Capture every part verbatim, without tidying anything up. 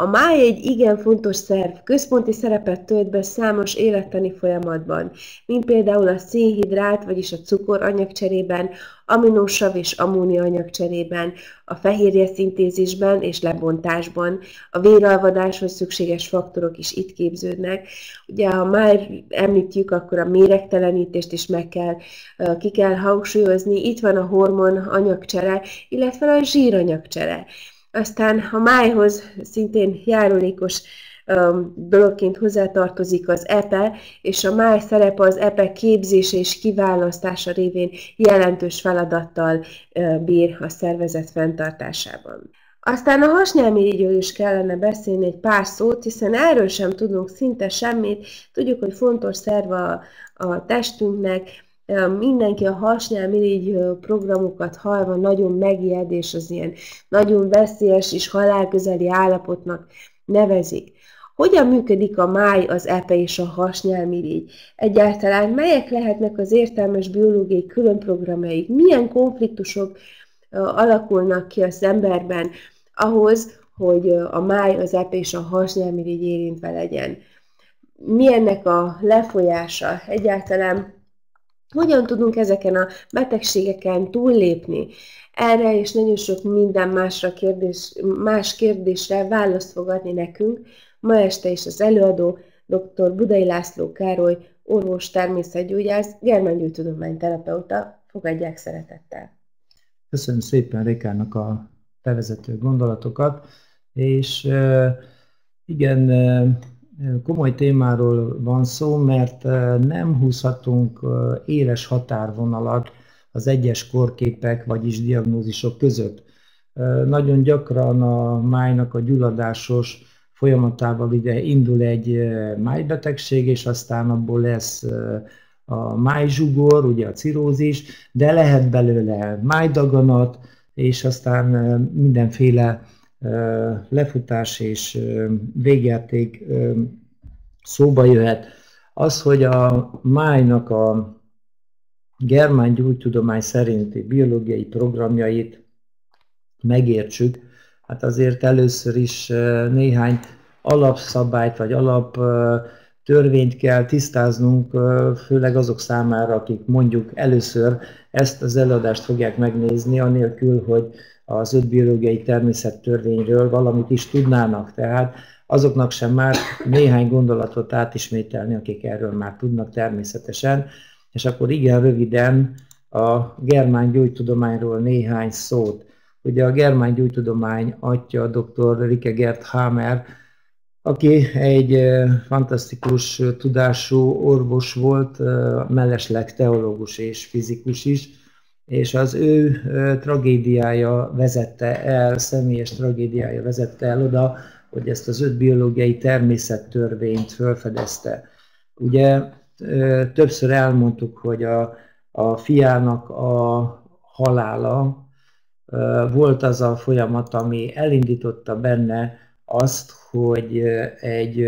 máj egy igen fontos szerv, központi szerepet tölt be számos élettani folyamatban, mint például a szénhidrát, vagyis a cukor anyagcserében, aminósav és ammónia anyagcserében, a fehérje szintézisben és lebontásban, a véralvadáshoz szükséges faktorok is itt képződnek. Ugye, ha már említjük, akkor a méregtelenítést is meg kell, ki kell hangsúlyozni. Itt van a hormon anyagcsere, illetve a zsíranyagcsere. Aztán a májhoz szintén járulékos um, dologként hozzátartozik az e pe, és a máj szerepe az e pe képzése és kiválasztása révén jelentős feladattal uh, bír a szervezet fenntartásában. Aztán a hasnyálmirigyről is kellene beszélni egy pár szót, hiszen erről sem tudunk szinte semmit. Tudjuk, hogy fontos szerv a, a testünknek, mindenki a hasnyálmirigy programokat hallva nagyon megijed, és az ilyen nagyon veszélyes és halálközeli állapotnak nevezik. Hogyan működik a máj, az e pe és a hasnyálmirigy? Egyáltalán melyek lehetnek az értelmes biológiai különprogramjaik? Milyen konfliktusok alakulnak ki az emberben ahhoz, hogy a máj, az e pe és a hasnyálmirigy érintve legyen? Mi ennek a lefolyása? Egyáltalán hogyan tudunk ezeken a betegségeken túllépni? Erre és nagyon sok minden másra kérdés, más kérdésre választ fog adni nekünk ma este is az előadó, dr. Budai László Károly, orvos, természetgyógyász, germángyógytudományterapeuta. Fogadják szeretettel! Köszönöm szépen Rékának a bevezető gondolatokat, és igen, komoly témáról van szó, mert nem húzhatunk éles határvonalat az egyes korképek, vagyis diagnózisok között. Nagyon gyakran a májnak a gyulladásos folyamatával ugye indul egy májbetegség, és aztán abból lesz a májzsugor, ugye a cirózis, de lehet belőle májdaganat, és aztán mindenféle lefutás és végjáték szóba jöhet. Az, hogy a májnak a germángyógytudomány szerinti biológiai programjait megértsük, hát azért először is néhány alapszabályt vagy alap törvényt kell tisztáznunk, főleg azok számára, akik mondjuk először ezt az előadást fogják megnézni, anélkül, hogy az öt biológiai természettörvényről valamit is tudnának. Tehát azoknak sem már néhány gondolatot átismételni, akik erről már tudnak természetesen. És akkor igen röviden a germángyógytudományról néhány szót. Ugye a germángyógytudomány atya dr. Rike Gert Hamer, aki egy fantasztikus tudású orvos volt, mellesleg teológus és fizikus is, és az ő tragédiája vezette el, személyes tragédiája vezette el oda, hogy ezt az öt biológiai természettörvényt felfedezte. Ugye többször elmondtuk, hogy a, a fiának a halála volt az a folyamat, ami elindította benne azt, hogy egy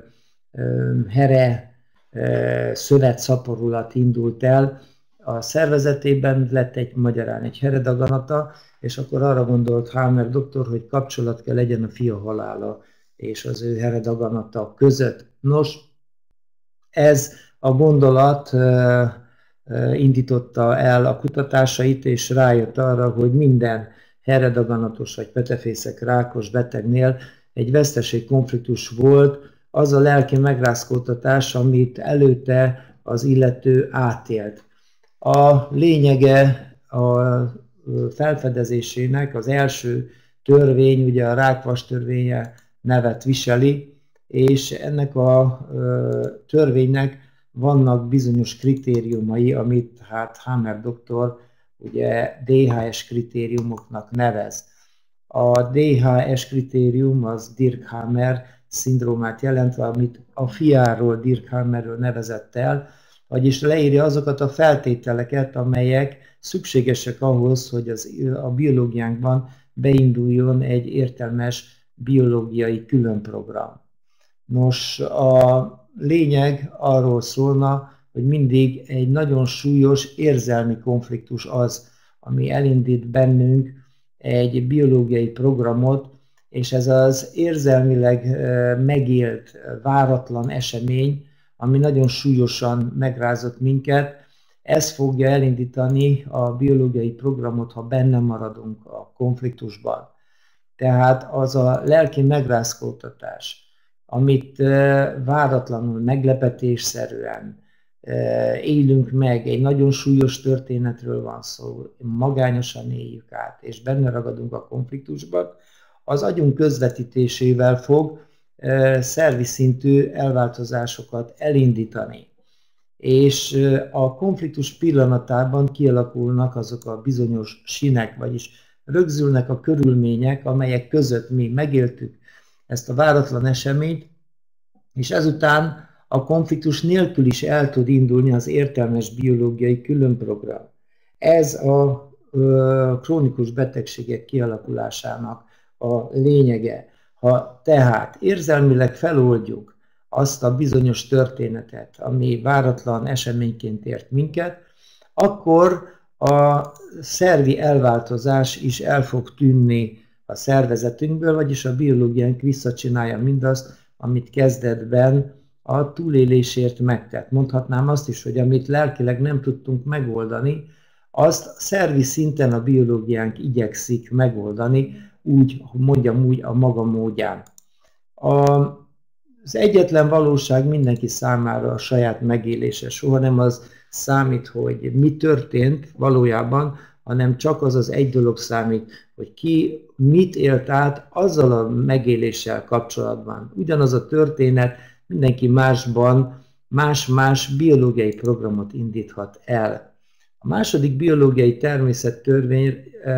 here szövetszaporulat indult el, a szervezetében lett egy magyarán egy heredaganata, és akkor arra gondolt Hamer doktor, hogy kapcsolat kell legyen a fia halála és az ő heredaganata között. Nos, ez a gondolat indította el a kutatásait, és rájött arra, hogy minden heredaganatos vagy petefészek rákos betegnél egy veszteségkonfliktus volt, az a lelki megrázkódtatás, amit előtte az illető átélt. A lényege a felfedezésének az első törvény, ugye a rákvas törvénye nevet viseli, és ennek a törvénynek vannak bizonyos kritériumai, amit hát Hamer doktor ugye dé há es kritériumoknak nevez. A dé há es kritérium az Dirkhammer szindrómát jelent, amit a fiáról, Dirkhammerről nevezett el, vagyis leírja azokat a feltételeket, amelyek szükségesek ahhoz, hogy az, a biológiánkban beinduljon egy értelmes biológiai különprogram. Nos, a lényeg arról szólna, hogy mindig egy nagyon súlyos érzelmi konfliktus az, ami elindít bennünk egy biológiai programot, és ez az érzelmileg megélt, váratlan esemény, ami nagyon súlyosan megrázott minket, ez fogja elindítani a biológiai programot, ha benne maradunk a konfliktusban. Tehát az a lelki megrázkódtatás, amit váratlanul, meglepetésszerűen élünk meg, egy nagyon súlyos történetről van szó, magányosan éljük át, és benne ragadunk a konfliktusban, az agyunk közvetítésével fog szervi szintű elváltozásokat elindítani. És a konfliktus pillanatában kialakulnak azok a bizonyos sinek, vagyis rögzülnek a körülmények, amelyek között mi megéltük ezt a váratlan eseményt, és ezután a konfliktus nélkül is el tud indulni az értelmes biológiai különprogram. Ez a ö, krónikus betegségek kialakulásának a lényege. Ha tehát érzelmileg feloldjuk azt a bizonyos történetet, ami váratlan eseményként ért minket, akkor a szervi elváltozás is el fog tűnni a szervezetünkből, vagyis a biológiánk visszacsinálja mindazt, amit kezdetben a túlélésért megtett. Mondhatnám azt is, hogy amit lelkileg nem tudtunk megoldani, azt szervi szinten a biológiánk igyekszik megoldani, úgy, mondjam úgy, a maga módján. A, az egyetlen valóság mindenki számára a saját megélése. Soha nem az számít, hogy mi történt valójában, hanem csak az az egy dolog számít, hogy ki mit élt át azzal a megéléssel kapcsolatban. Ugyanaz a történet mindenki másban más-más biológiai programot indíthat el. A második biológiai természettörvény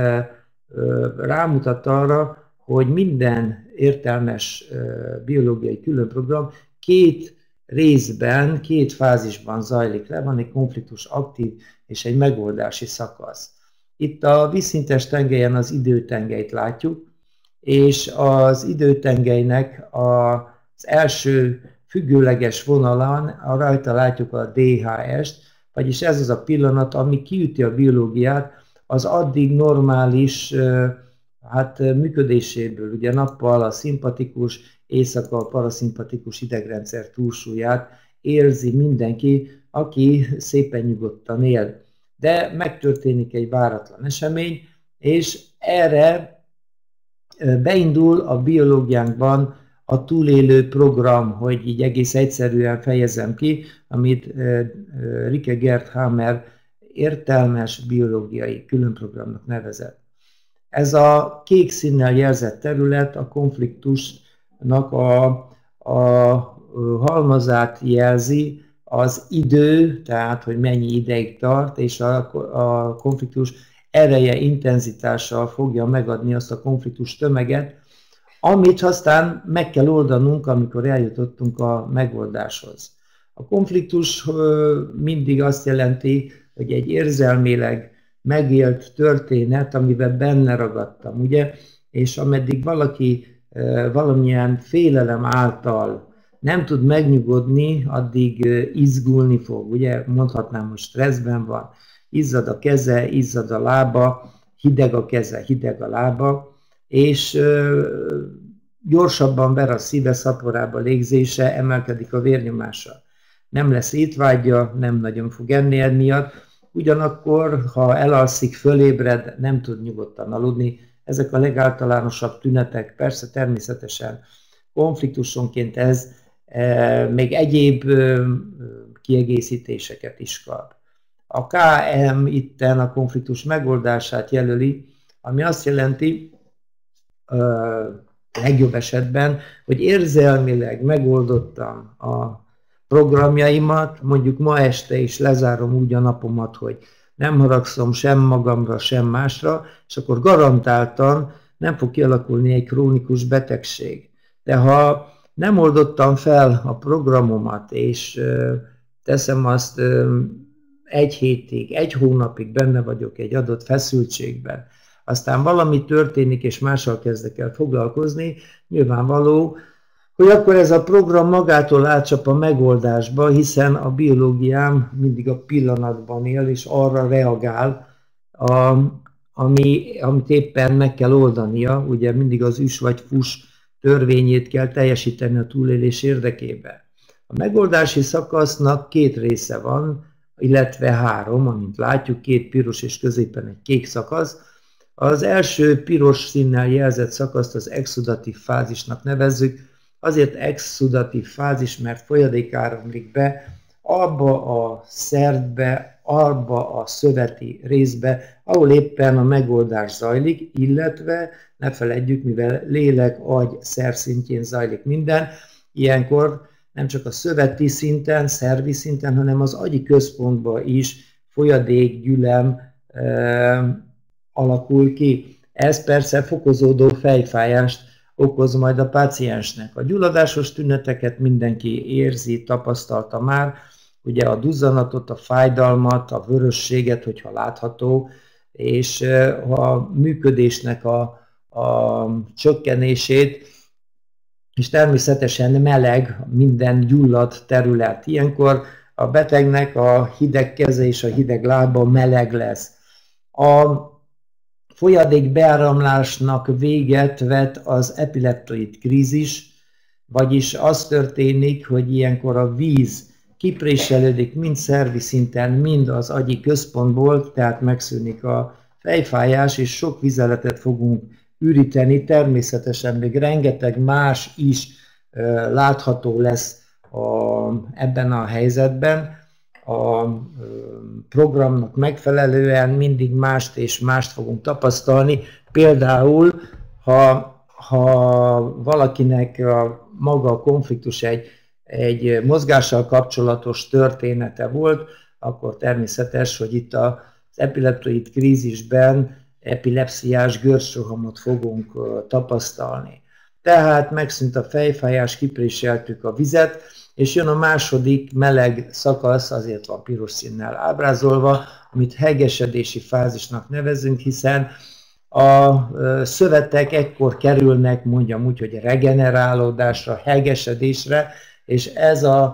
rámutat arra, hogy minden értelmes biológiai különprogram két részben, két fázisban zajlik le, van egy konfliktus aktív és egy megoldási szakasz. Itt a vízszintes tengelyen az időtengelyt látjuk, és az időtengelynek az első függőleges vonalán a rajta látjuk a dé há est, vagyis ez az a pillanat, ami kiüti a biológiát az addig normális hát, működéséből. Ugye nappal a szimpatikus, éjszaka a paraszimpatikus idegrendszer túlsúlyát érzi mindenki, aki szépen nyugodtan él. De megtörténik egy váratlan esemény, és erre beindul a biológiánkban a túlélő program, hogy így egész egyszerűen fejezem ki, amit Rike Gerd Hammer értelmes biológiai különprogramnak nevezett. Ez a kék színnel jelzett terület a konfliktusnak a, a halmazát jelzi, az idő, tehát hogy mennyi ideig tart, és a, a konfliktus ereje, intenzitással fogja megadni azt a konfliktus tömeget, amit aztán meg kell oldanunk, amikor eljutottunk a megoldáshoz. A konfliktus mindig azt jelenti, hogy egy érzelmileg megélt történet, amiben benne ragadtam, ugye? És ameddig valaki valamilyen félelem által nem tud megnyugodni, addig izgulni fog, ugye? Mondhatnám, hogy stresszben van, izzad a keze, izzad a lába, hideg a keze, hideg a lába, és gyorsabban ver a szíve, szaporába légzése, emelkedik a vérnyomása. Nem lesz étvágya, nem nagyon fog enni emiatt, ugyanakkor, ha elalszik, fölébred, nem tud nyugodtan aludni. Ezek a legáltalánosabb tünetek, persze természetesen konfliktusonként ez e, még egyéb e, kiegészítéseket is kap. A ká em itten a konfliktus megoldását jelöli, ami azt jelenti, e, legjobb esetben, hogy érzelmileg megoldottam a programjaimat, mondjuk ma este is lezárom úgy a napomat, hogy nem haragszom sem magamra, sem másra, és akkor garantáltan nem fog kialakulni egy krónikus betegség. De ha nem oldottam fel a programomat, és teszem azt egy hétig, egy hónapig benne vagyok egy adott feszültségben, aztán valami történik, és mással kezdek el foglalkozni, nyilvánvaló, hogy akkor ez a program magától átcsap a megoldásba, hiszen a biológiám mindig a pillanatban él, és arra reagál, a, ami, amit éppen meg kell oldania, ugye mindig az üs vagy fus törvényét kell teljesíteni a túlélés érdekében. A megoldási szakasznak két része van, illetve három, amint látjuk, két piros és középen egy kék szakasz. Az első piros színnel jelzett szakaszt az exudatív fázisnak nevezzük, azért exudatív fázis, mert folyadék áramlik be abba a szervbe, abba a szöveti részbe, ahol éppen a megoldás zajlik, illetve ne feledjük, mivel lélek, agy, szerv szintjén zajlik minden, ilyenkor nem csak a szöveti szinten, szervi szinten, hanem az agyi központban is folyadék, gyülem e, alakul ki. Ez persze fokozódó fejfájást okoz majd a páciensnek. A gyulladásos tüneteket mindenki érzi, tapasztalta már, ugye a duzzanatot, a fájdalmat, a vörösséget, hogyha látható, és a működésnek a, a csökkenését, és természetesen meleg, minden gyulladt terület. Ilyenkor a betegnek a hideg keze és a hideg lába meleg lesz. A folyadék beáramlásnak véget vet az epileptoid krízis, vagyis az történik, hogy ilyenkor a víz kipréselődik mind szervi szinten, mind az agyi központból, tehát megszűnik a fejfájás, és sok vizeletet fogunk üríteni, természetesen még rengeteg más is uh, látható lesz a, ebben a helyzetben. A uh, programnak megfelelően mindig mást és mást fogunk tapasztalni. Például, ha, ha valakinek a maga a konfliktus egy, egy mozgással kapcsolatos története volt, akkor természetes, hogy itt az epileptoid krízisben epilepsziás görcsrohamot fogunk tapasztalni. Tehát megszűnt a fejfájás, kipréseltük a vizet, és jön a második meleg szakasz, azért van piros színnel ábrázolva, amit hegesedési fázisnak nevezünk, hiszen a szövetek ekkor kerülnek, mondjam úgy, hogy regenerálódásra, hegesedésre, és ez a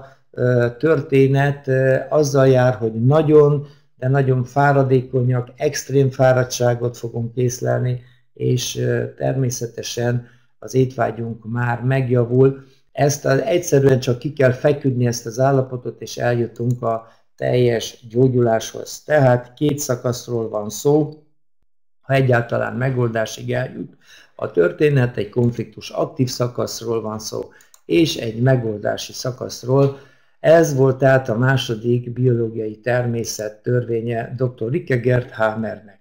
történet azzal jár, hogy nagyon, de nagyon fáradékonyak, extrém fáradtságot fogunk észlelni, és természetesen az étvágyunk már megjavul. Ezt az, egyszerűen csak ki kell feküdni ezt az állapotot, és eljutunk a teljes gyógyuláshoz. Tehát két szakaszról van szó, ha egyáltalán megoldásig eljut a történet, egy konfliktus aktív szakaszról van szó, és egy megoldási szakaszról. Ez volt tehát a második biológiai természet törvénye dr. Rike Gert Hamernek.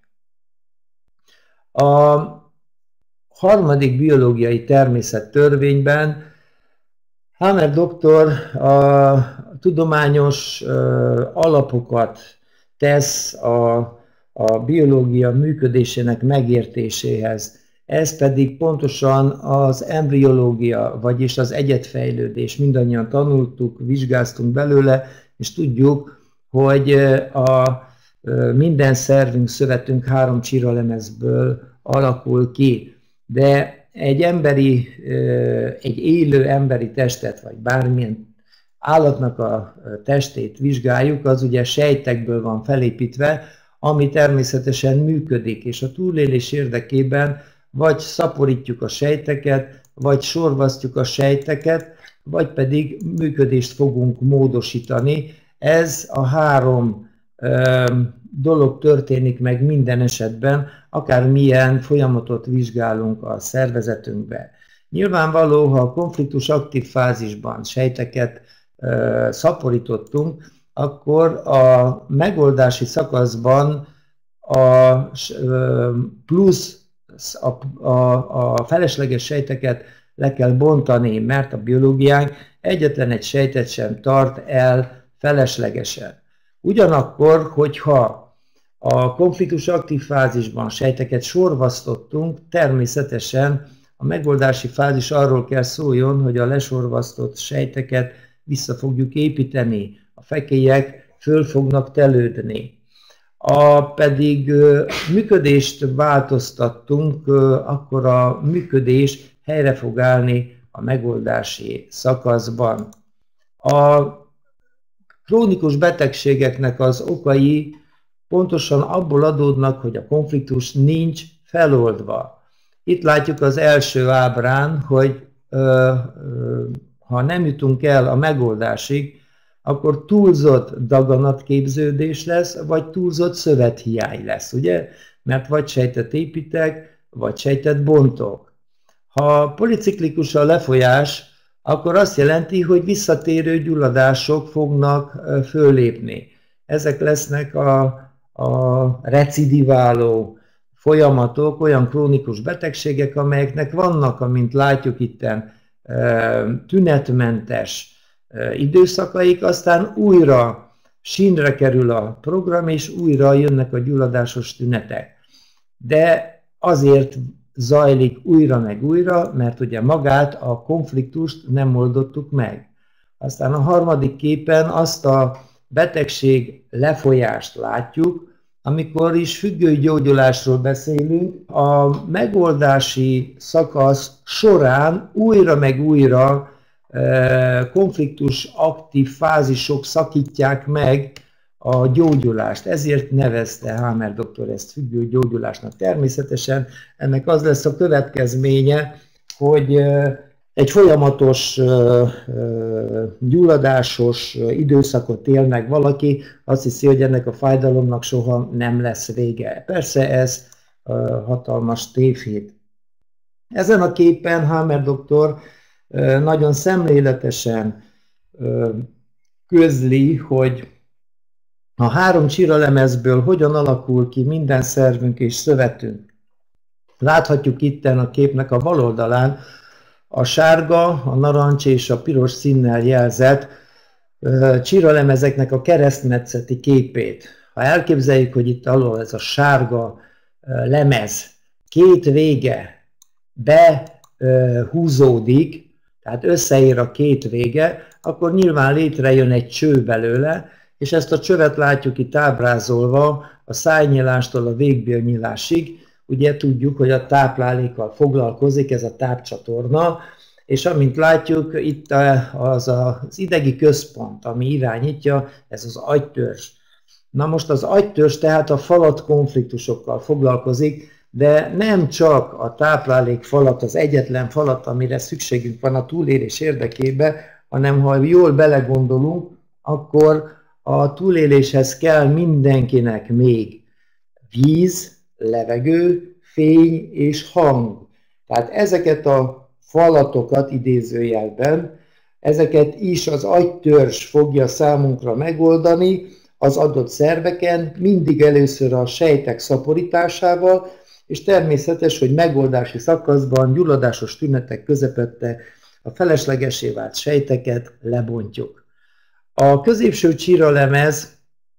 A harmadik biológiai természet törvényben Hamer doktor a tudományos alapokat tesz a, a biológia működésének megértéséhez. Ez pedig pontosan az embriológia, vagyis az egyedfejlődés. Mindannyian tanultuk, vizsgáztunk belőle, és tudjuk, hogy a minden szervünk, szövetünk három csíralemezből alakul ki. De egy emberi, egy élő emberi testet, vagy bármilyen állatnak a testét vizsgáljuk, az ugye sejtekből van felépítve, ami természetesen működik, és a túlélés érdekében vagy szaporítjuk a sejteket, vagy sorvasztjuk a sejteket, vagy pedig működést fogunk módosítani. Ez a három ö, dolog történik meg minden esetben, akármilyen folyamatot vizsgálunk a szervezetünkbe. Nyilvánvaló, ha a konfliktus aktív fázisban sejteket ö, szaporítottunk, akkor a megoldási szakaszban a ö, plusz A, a, a felesleges sejteket le kell bontani, mert a biológiánk egyetlen egy sejtet sem tart el feleslegesen. Ugyanakkor, hogyha a konfliktus aktív fázisban sejteket sorvasztottunk, természetesen a megoldási fázis arról kell szóljon, hogy a lesorvasztott sejteket vissza fogjuk építeni, a fekélyek föl fognak telődni. A pedig működést változtattunk, akkor a működés helyre fog állni a megoldási szakaszban. A krónikus betegségeknek az okai pontosan abból adódnak, hogy a konfliktus nincs feloldva. Itt látjuk az első ábrán, hogy ö, ö, ha nem jutunk el a megoldásig, akkor túlzott daganatképződés lesz, vagy túlzott szövethiány lesz, ugye? Mert vagy sejtet építek, vagy sejtet bontok. Ha policiklikus a lefolyás, akkor azt jelenti, hogy visszatérő gyulladások fognak fölépni. Ezek lesznek a, a recidiváló folyamatok, olyan krónikus betegségek, amelyeknek vannak, amint látjuk itten, tünetmentes időszakaik, aztán újra sínre kerül a program, és újra jönnek a gyulladásos tünetek. De azért zajlik újra meg újra, mert ugye magát a konfliktust nem oldottuk meg. Aztán a harmadik képen azt a betegség lefolyást látjuk, amikor is függő gyógyulásról beszélünk, a megoldási szakasz során újra meg újra konfliktus aktív fázisok szakítják meg a gyógyulást. Ezért nevezte Hamer doktor ezt függő gyógyulásnak. Természetesen ennek az lesz a következménye, hogy egy folyamatos gyulladásos időszakot él meg valaki, azt hiszi, hogy ennek a fájdalomnak soha nem lesz vége. Persze ez hatalmas tévhit. Ezen a képen Hamer doktor nagyon szemléletesen közli, hogy a három csíralemezből hogyan alakul ki minden szervünk és szövetünk. Láthatjuk itten a képnek a bal oldalán a sárga, a narancs és a piros színnel jelzett csíralemezeknek a keresztmetszeti képét. Ha elképzeljük, hogy itt alól ez a sárga lemez két vége behúzódik, tehát összeér a két vége, akkor nyilván létrejön egy cső belőle, és ezt a csövet látjuk itt ábrázolva a szájnyílástól a végbélnyílásig. Ugye tudjuk, hogy a táplálékkal foglalkozik ez a tápcsatorna, és amint látjuk, itt az az idegi központ, ami irányítja, ez az agytörzs. Na most az agytörzs tehát a falat konfliktusokkal foglalkozik, de nem csak a táplálék falat, az egyetlen falat, amire szükségünk van a túlélés érdekében, hanem ha jól belegondolunk, akkor a túléléshez kell mindenkinek még víz, levegő, fény és hang. Tehát ezeket a falatokat idézőjelben, ezeket is az agytörzs fogja számunkra megoldani az adott szerveken, mindig először a sejtek szaporításával, és természetes, hogy megoldási szakaszban, gyulladásos tünetek közepette a feleslegesé vált sejteket lebontjuk. A középső csíralemez,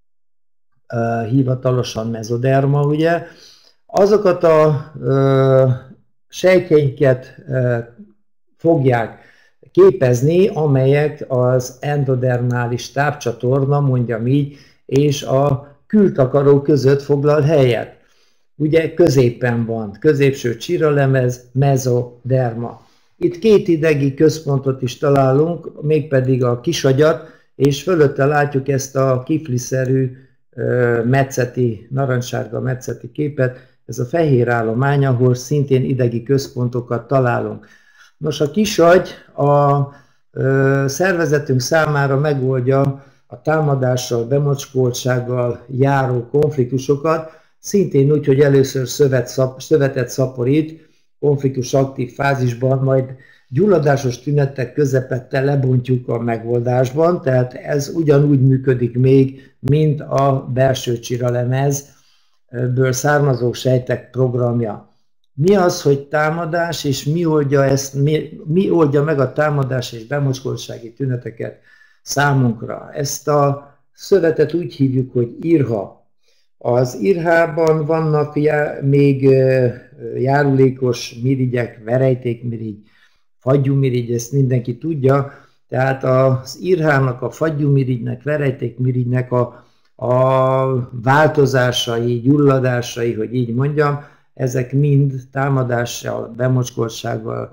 uh, hivatalosan mezoderma, ugye, azokat a uh, sejtjeinket uh, fogják képezni, amelyek az endodermális tápcsatorna, mondjam így, és a kültakaró között foglal helyet. Ugye középen van, középső csíralemez, mezoderma. Itt két idegi központot is találunk, mégpedig a kisagyat, és fölötte látjuk ezt a kifliszerű metszeti, narancssárga metszeti képet, ez a fehér állomány, ahol szintén idegi központokat találunk. Nos, a kisagy a szervezetünk számára megoldja a támadással, bemocskoltsággal járó konfliktusokat, szintén úgy, hogy először szövet, szap, szövetet szaporít, konfliktus aktív fázisban, majd gyulladásos tünetek közepette lebontjuk a megoldásban, tehát ez ugyanúgy működik még, mint a belső csíralemezből származó sejtek programja. Mi az, hogy támadás, és mi oldja, ezt, mi, mi oldja meg a támadás és bemocskoltsági tüneteket számunkra? Ezt a szövetet úgy hívjuk, hogy irha. Az irhában vannak já, még járulékos mirigyek, verejtékmirigy, fagyúmirigy, ezt mindenki tudja, tehát az irhának, a fagyúmirigynek, verejtékmirigynek a, a változásai, gyulladásai, hogy így mondjam, ezek mind támadással, bemocskoltsággal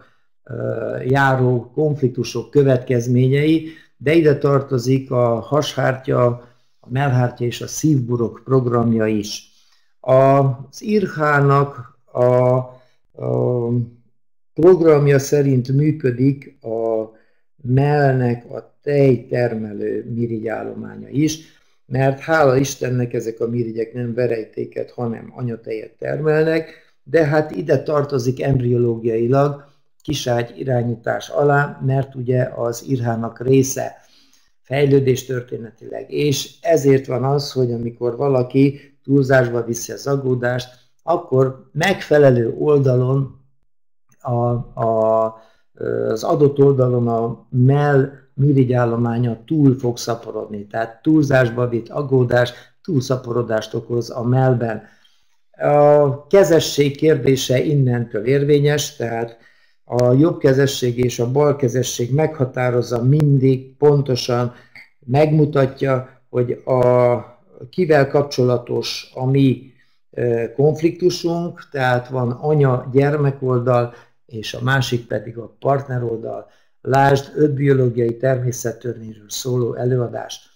járó konfliktusok következményei, de ide tartozik a hashártya, a mellhártya és a szívburok programja is. Az I R H-nak a, a programja szerint működik a mellnek a tejtermelő mirigyállománya is, mert hála Istennek ezek a mirigyek nem verejtéket, hanem anyatejet termelnek, de hát ide tartozik embriológiailag kiságy irányítás alá, mert ugye az I R H-nak része fejlődés történetileg, és ezért van az, hogy amikor valaki túlzásba viszi az aggódást, akkor megfelelő oldalon, a, a, az adott oldalon a mell mirigyállománya túl fog szaporodni, tehát túlzásba vitt aggódás túlszaporodást okoz a mellben. A kezesség kérdése innentől érvényes, tehát a jobb kezesség és a bal kezesség meghatározza mindig pontosan, megmutatja, hogy a kivel kapcsolatos a mi konfliktusunk, tehát van anya-gyermek oldal, és a másik pedig a partner oldal. Lásd öt biológiai természettörvényről szóló előadás.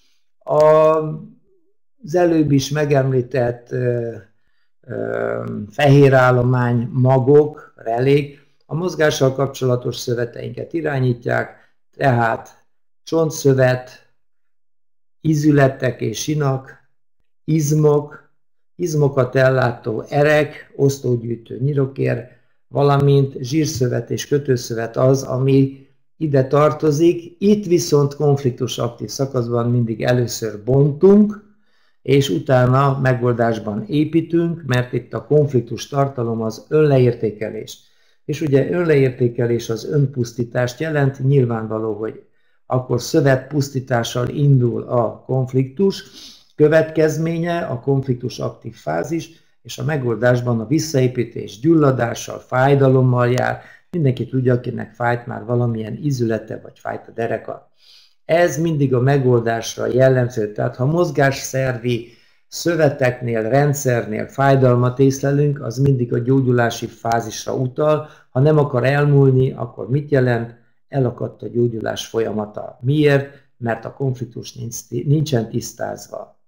Az előbb is megemlített fehérállomány magok, relék, a mozgással kapcsolatos szöveteinket irányítják, tehát csontszövet, ízületek és sinak, izmok, izmokat ellátó erek, osztógyűjtő nyirokér, valamint zsírszövet és kötőszövet az, ami ide tartozik. Itt viszont konfliktus aktív szakaszban mindig először bontunk, és utána megoldásban építünk, mert itt a konfliktus tartalom az önleértékelés. És ugye önleértékelés az önpusztítást jelent, nyilvánvaló, hogy akkor szövetpusztítással indul a konfliktus, következménye a konfliktus aktív fázis, és a megoldásban a visszaépítés gyulladással, fájdalommal jár. Mindenki tudja, akinek fájt már valamilyen ízülete, vagy fájt a dereka. Ez mindig a megoldásra jellemző, tehát ha mozgásszervi szöveteknél, rendszernél fájdalmat észlelünk, az mindig a gyógyulási fázisra utal. Ha nem akar elmúlni, akkor mit jelent? Elakadt a gyógyulás folyamata. Miért? Mert a konfliktus nincsen tisztázva.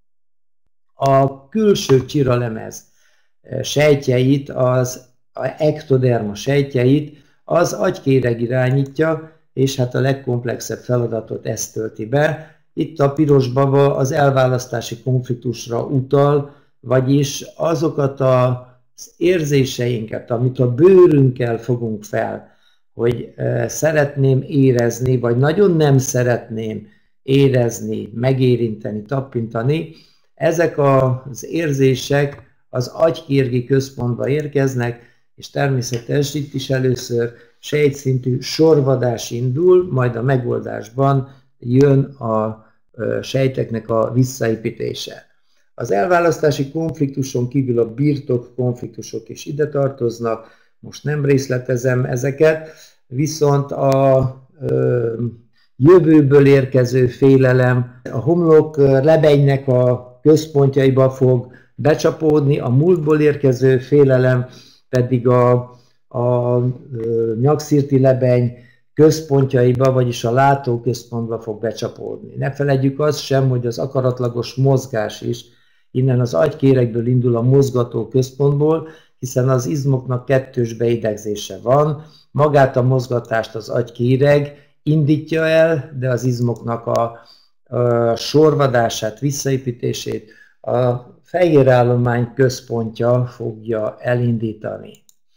A külső csiralemez sejtjeit, az a ektoderma sejtjeit, az agykéreg irányítja, és hát a legkomplexebb feladatot ezt tölti be. Itt a piros baba az elválasztási konfliktusra utal, vagyis azokat az érzéseinket, amit a bőrünkkel fogunk fel, hogy szeretném érezni, vagy nagyon nem szeretném érezni, megérinteni, tappintani, ezek az érzések az agykérgi központba érkeznek, és természetes itt is először sejtszintű sorvadás indul, majd a megoldásban jön a sejteknek a visszaépítése. Az elválasztási konfliktuson kívül a birtok konfliktusok is ide tartoznak, most nem részletezem ezeket, viszont a ö, jövőből érkező félelem a homlok lebegynek a központjaiba fog becsapódni, a múltból érkező félelem pedig a, a nyakszirti lebeny központjaiba, vagyis a látóközpontba fog becsapódni. Ne feledjük azt sem, hogy az akaratlagos mozgás is innen az agykéregből indul a mozgató központból, hiszen az izmoknak kettős beidegzése van. Magát a mozgatást az agykéreg indítja el, de az izmoknak a, a sorvadását, visszaépítését a fehérállomány központja fogja elindítani.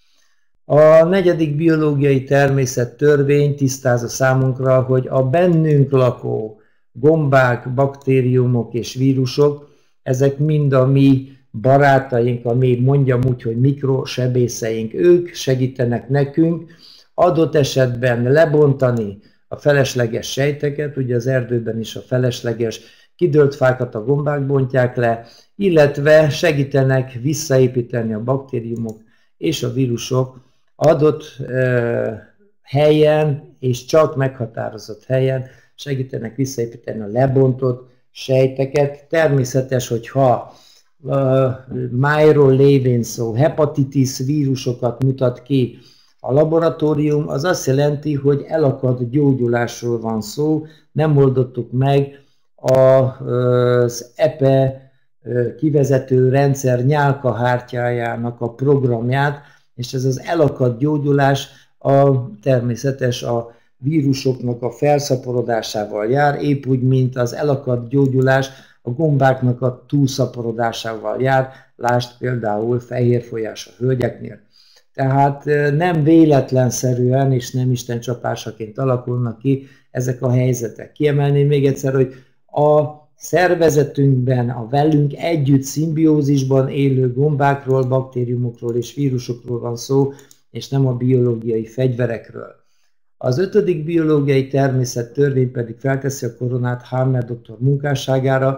A negyedik biológiai természettörvény tisztázza számunkra, hogy a bennünk lakó gombák, baktériumok és vírusok, ezek mind a mi barátaink, a mi mondjam úgy, hogy mikrosebészeink, ők segítenek nekünk adott esetben lebontani a felesleges sejteket, ugye az erdőben is a felesleges kidőlt fákat a gombák bontják le, illetve segítenek visszaépíteni a baktériumok és a vírusok adott uh, helyen, és csak meghatározott helyen segítenek visszaépíteni a lebontott sejteket. Természetes, hogyha uh, májról lévén szó, hepatitis vírusokat mutat ki a laboratórium, az azt jelenti, hogy elakadt gyógyulásról van szó, nem oldottuk meg az e p e kivezető rendszer nyálkahártyájának a programját, és ez az elakadt gyógyulás a természetes a vírusoknak a felszaporodásával jár, épp úgy, mint az elakadt gyógyulás a gombáknak a túlszaporodásával jár, lásd például fehérfolyás a hölgyeknél. Tehát nem véletlenszerűen és nem istencsapásaként alakulnak ki ezek a helyzetek. Kiemelném még egyszer, hogy a szervezetünkben, a velünk együtt szimbiózisban élő gombákról, baktériumokról és vírusokról van szó, és nem a biológiai fegyverekről. Az ötödik biológiai természettörvény pedig felteszi a koronát Hammer doktor munkásságára,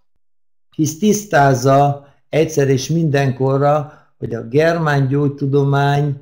hisz tisztázza egyszer és mindenkorra, hogy a germán gyógytudomány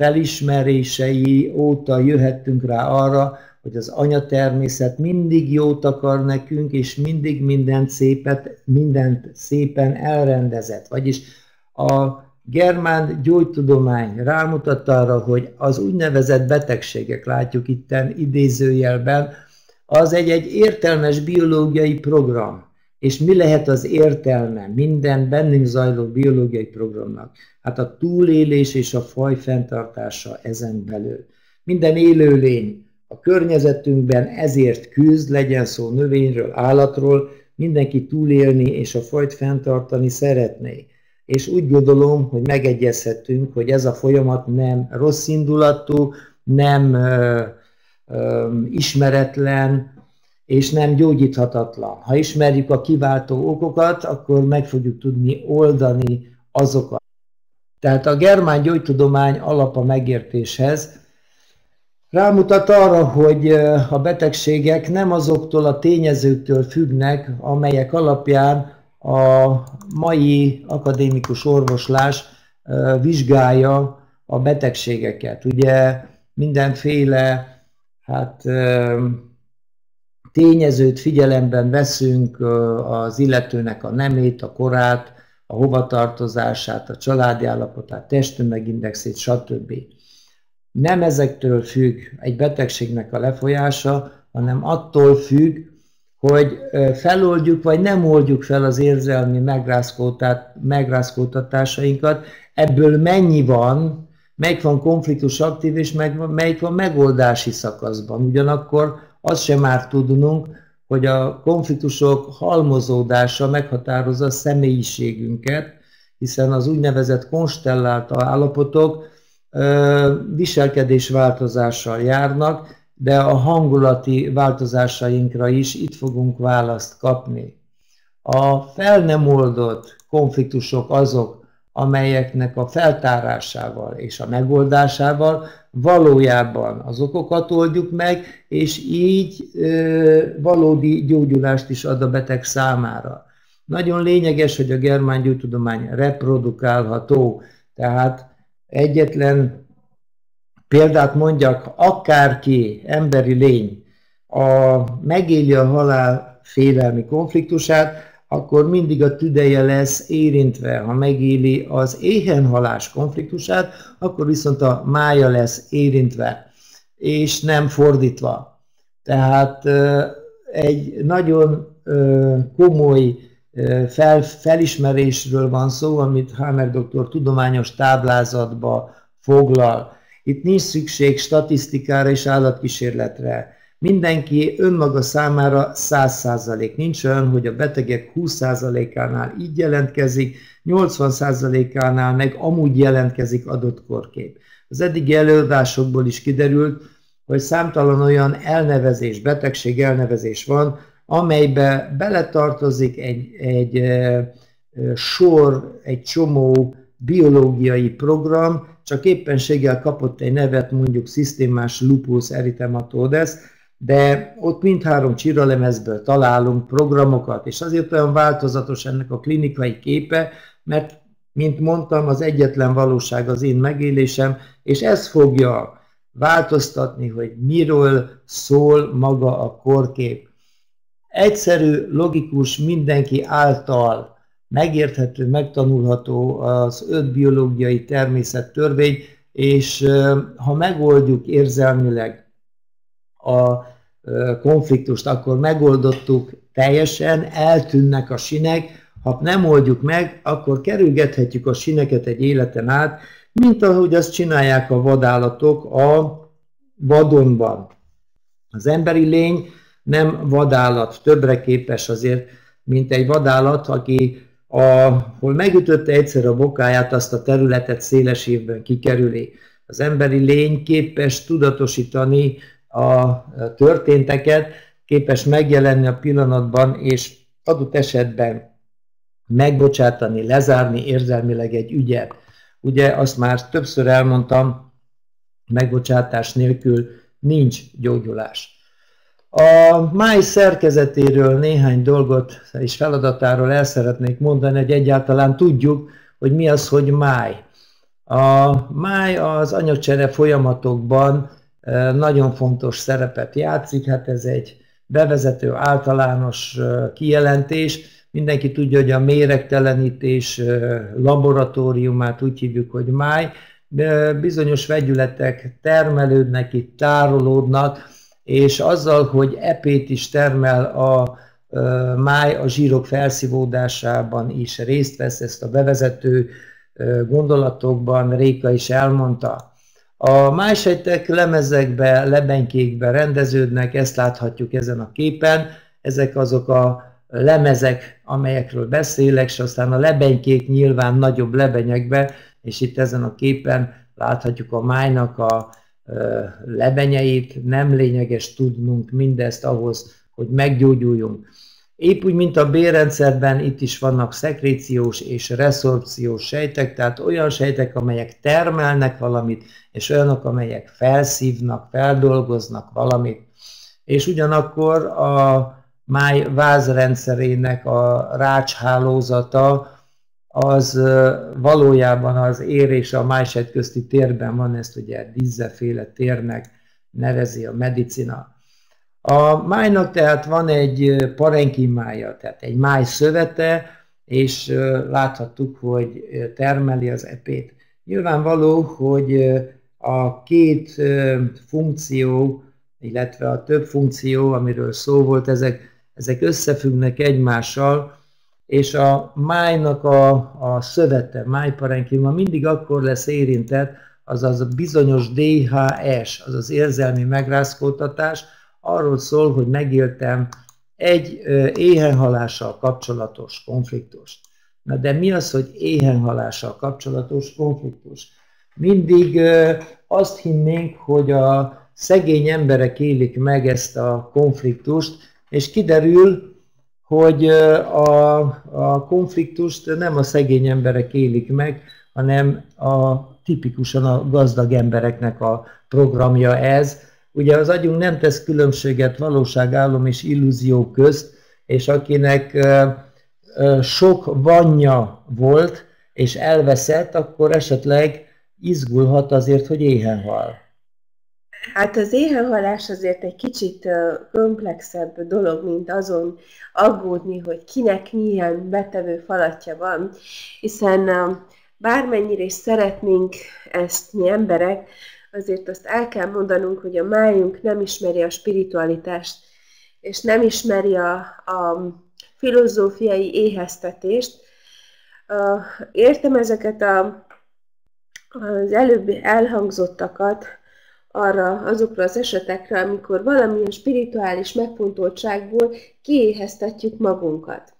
felismerései óta jöhettünk rá arra, hogy az anyatermészet mindig jót akar nekünk, és mindig mindent, szépet, mindent szépen elrendezett. Vagyis a germán gyógytudomány rámutat arra, hogy az úgynevezett betegségek, látjuk itten idézőjelben, az egy-egy értelmes biológiai program. És mi lehet az értelme minden bennünk zajló biológiai programnak? Hát a túlélés és a faj fenntartása ezen belül. Minden élőlény a környezetünkben ezért küzd, legyen szó növényről, állatról, mindenki túlélni és a fajt fenntartani szeretné. És úgy gondolom, hogy megegyezhetünk, hogy ez a folyamat nem rossz indulatú, nem ö, ö, ismeretlen, és nem gyógyíthatatlan. Ha ismerjük a kiváltó okokat, akkor meg fogjuk tudni oldani azokat. Tehát a germán gyógytudomány alap a megértéshez rámutat arra, hogy a betegségek nem azoktól a tényezőktől függnek, amelyek alapján a mai akadémikus orvoslás vizsgálja a betegségeket. Ugye mindenféle hát, tényezőt figyelemben veszünk, az illetőnek a nemét, a korát, a hovatartozását, a családi állapotát, testtömegindexét, stb. Nem ezektől függ egy betegségnek a lefolyása, hanem attól függ, hogy feloldjuk vagy nem oldjuk fel az érzelmi megrázkódtatásainkat, ebből mennyi van, melyik van konfliktus aktív, és melyik van megoldási szakaszban. Ugyanakkor azt sem már tudnunk, hogy a konfliktusok halmozódása meghatározza a személyiségünket, hiszen az úgynevezett konstellált állapotok viselkedés változással járnak, de a hangulati változásainkra is itt fogunk választ kapni. A fel nem oldott konfliktusok azok, amelyeknek a feltárásával és a megoldásával valójában az okokat oldjuk meg, és így ö, valódi gyógyulást is ad a beteg számára. Nagyon lényeges, hogy a germán gyógytudomány reprodukálható, tehát egyetlen példát mondjak, akárki emberi lény a, megéli a halál félelmi konfliktusát, akkor mindig a tüdeje lesz érintve. Ha megéli az éhenhalás konfliktusát, akkor viszont a mája lesz érintve, és nem fordítva. Tehát egy nagyon komoly fel, felismerésről van szó, amit Hammer doktor tudományos táblázatba foglal. Itt nincs szükség statisztikára és állatkísérletre. Mindenki önmaga számára száz százalék. Nincs olyan, hogy a betegek húsz százalékánál így jelentkezik, nyolcvan százalékánál meg amúgy jelentkezik adott korkép. Az eddigi előadásokból is kiderült, hogy számtalan olyan elnevezés, betegség elnevezés van, amelybe beletartozik egy, egy e, sor, egy csomó biológiai program, csak éppenséggel kapott egy nevet, mondjuk szisztémás lupus erythematodes, de ott mindhárom csíralemezből találunk programokat, és azért olyan változatos ennek a klinikai képe, mert, mint mondtam, az egyetlen valóság az én megélésem, és ez fogja változtatni, hogy miről szól maga a korkép. Egyszerű, logikus, mindenki által megérthető, megtanulható az öt biológiai természettörvény, és ha megoldjuk érzelmileg a konfliktust akkor megoldottuk teljesen, eltűnnek a sinek, ha nem oldjuk meg, akkor kerülgethetjük a sineket egy életen át, mint ahogy azt csinálják a vadállatok a vadonban. Az emberi lény nem vadállat, többre képes azért, mint egy vadállat, aki ahol megütötte egyszer a bokáját, azt a területet széles évben kikerüli. Az emberi lény képes tudatosítani a történteket, képes megjelenni a pillanatban, és adott esetben megbocsátani, lezárni érzelmileg egy ügyet. Ugye azt már többször elmondtam, megbocsátás nélkül nincs gyógyulás. A máj szerkezetéről néhány dolgot és feladatáról el szeretnék mondani, hogy egyáltalán tudjuk, hogy mi az, hogy máj. A máj az anyagcsere folyamatokban nagyon fontos szerepet játszik, hát ez egy bevezető általános kijelentés. Mindenki tudja, hogy a méregtelenítés laboratóriumát úgy hívjuk, hogy máj. Bizonyos vegyületek termelődnek itt, tárolódnak, és azzal, hogy epét is termel a máj, a zsírok felszívódásában is részt vesz, ezt a bevezető gondolatokban Réka is elmondta. A májsejtek lemezekbe, lebenkékbe rendeződnek, ezt láthatjuk ezen a képen, ezek azok a lemezek, amelyekről beszélek, és aztán a lebenkék nyilván nagyobb lebenyekbe, és itt ezen a képen láthatjuk a májnak a lebenyeit, nem lényeges tudnunk mindezt ahhoz, hogy meggyógyuljunk. Épp úgy, mint a bélrendszerben, itt is vannak szekréciós és reszorpciós sejtek, tehát olyan sejtek, amelyek termelnek valamit, és olyanok, amelyek felszívnak, feldolgoznak valamit. És ugyanakkor a máj vázrendszerének a rácshálózata az valójában az ér és a májsejt közti térben van, ezt ugye Dieze-féle térnek nevezi a medicina. A májnak tehát van egy parenkimája, tehát egy máj szövete, és láthattuk, hogy termeli az epét. Nyilvánvaló, hogy a két funkció, illetve a több funkció, amiről szó volt, ezek, ezek összefüggnek egymással, és a májnak a, a szövete, májparenkima mindig akkor lesz érintett, azaz a bizonyos dé há es, azaz érzelmi megrázkódtatás, arról szól, hogy megéltem egy éhenhalással kapcsolatos konfliktust. Na de mi az, hogy éhenhalással kapcsolatos konfliktus? Mindig azt hinnénk, hogy a szegény emberek élik meg ezt a konfliktust, és kiderül, hogy a, a konfliktust nem a szegény emberek élik meg, hanem a, tipikusan a gazdag embereknek a programja ez. Ugye az agyunk nem tesz különbséget valóságálom és illúzió közt, és akinek sok vanja volt és elveszett, akkor esetleg izgulhat azért, hogy éhen hal. Hát az éhenhalás azért egy kicsit komplexebb dolog, mint azon aggódni, hogy kinek milyen betevő falatja van, hiszen bármennyire is szeretnénk ezt mi emberek, azért azt el kell mondanunk, hogy a májunk nem ismeri a spiritualitást, és nem ismeri a, a filozófiai éheztetést. Értem ezeket a, az előbb elhangzottakat arra, azokra az esetekre, amikor valamilyen spirituális megfontoltságból kiéheztetjük magunkat.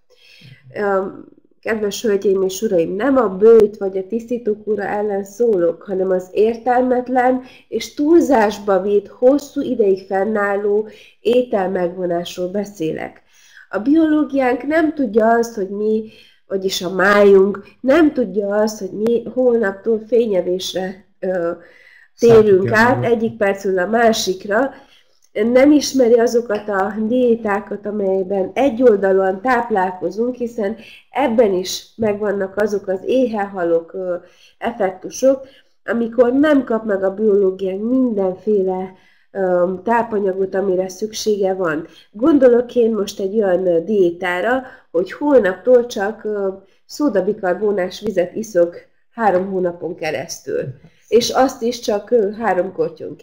Kedves hölgyeim és uraim, nem a bőjt vagy a tisztítókúra ellen szólok, hanem az értelmetlen és túlzásba vitt, hosszú ideig fennálló ételmegvonásról beszélek. A biológiánk nem tudja azt, hogy mi, vagyis a májunk nem tudja azt, hogy mi holnaptól fényevésre ö, térünk át, egyik percről a másikra, nem ismeri azokat a diétákat, amelyben egyoldalúan táplálkozunk, hiszen ebben is megvannak azok az éhenhalok effektusok, amikor nem kap meg a biológiánk mindenféle tápanyagot, amire szüksége van. Gondolok én most egy olyan diétára, hogy holnaptól csak szódabikarbonás vizet iszok három hónapon keresztül, és azt is csak három kortyonként.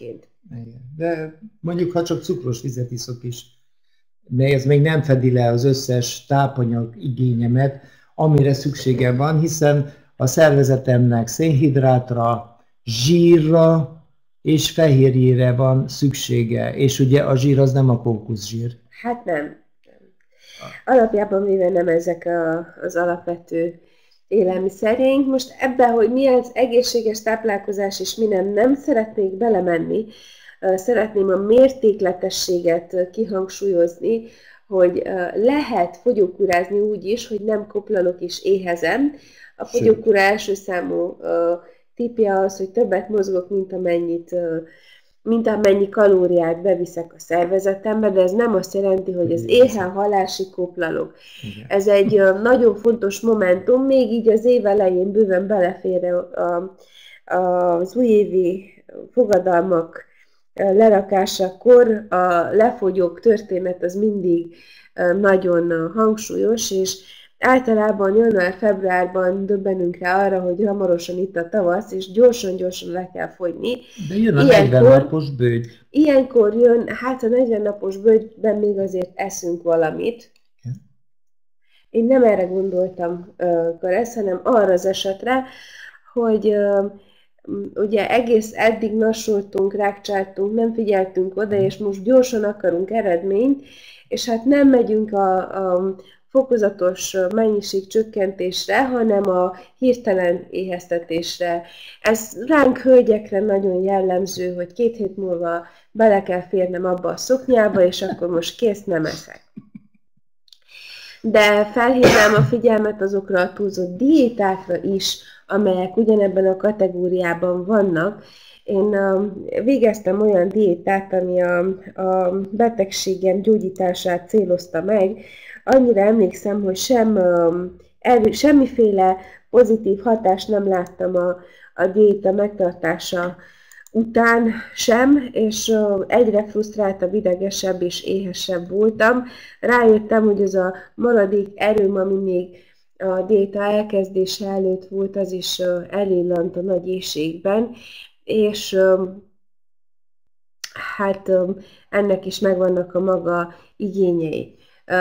Igen. De mondjuk, ha csak cukros vizet iszok is, de ez még nem fedi le az összes tápanyag igényemet, amire szükségem van, hiszen a szervezetemnek szénhidrátra, zsírra és fehérjére van szüksége, és ugye a zsír az nem a kókuszsír. Hát nem. Alapjában véve nem ezek a, az alapvető élelmiszerjeink. Most ebben, hogy mi az egészséges táplálkozás és mi nem, nem szeretnék belemenni. Szeretném a mértékletességet kihangsúlyozni, hogy lehet fogyókúrázni úgy is, hogy nem koplalok és éhezem. A fogyókúra első számú tippja az, hogy többet mozgok, mint amennyit, mint amennyi kalóriát beviszek a szervezetembe, de ez nem azt jelenti, hogy az éhen halási koplalok. Igen. Ez egy nagyon fontos momentum, még így az év elején bőven belefér a, a, az újévi fogadalmak lerakásakor a lefogyók történet az mindig nagyon hangsúlyos, és általában január-februárban döbbenünk rá arra, hogy hamarosan itt a tavasz, és gyorsan-gyorsan le kell fogyni. De jön a negyven napos bőgy. Ilyenkor jön, hát a negyven napos bőgyben még azért eszünk valamit. Én nem erre gondoltam, Karesz, hanem arra az esetre, hogy ugye egész eddig nassoltunk, rákcsáltunk, nem figyeltünk oda, és most gyorsan akarunk eredményt, és hát nem megyünk a, a fokozatos mennyiségcsökkentésre, hanem a hirtelen éheztetésre. Ez ránk hölgyekre nagyon jellemző, hogy két hét múlva bele kell férnem abba a szoknyába, és akkor most kész, nem eszek. De felhívnám a figyelmet azokra a túlzott diétákra is, amelyek ugyanebben a kategóriában vannak. Én végeztem olyan diétát, ami a, a betegségem gyógyítását célozta meg. Annyira emlékszem, hogy sem, erő, semmiféle pozitív hatást nem láttam a, a diéta megtartása után sem, és egyre frusztráltabb, idegesebb és éhesebb voltam. Rájöttem, hogy az a maradék erőm, ami még a diéta elkezdése előtt volt, az is elillant a nagy éhségben, és hát ennek is megvannak a maga igényei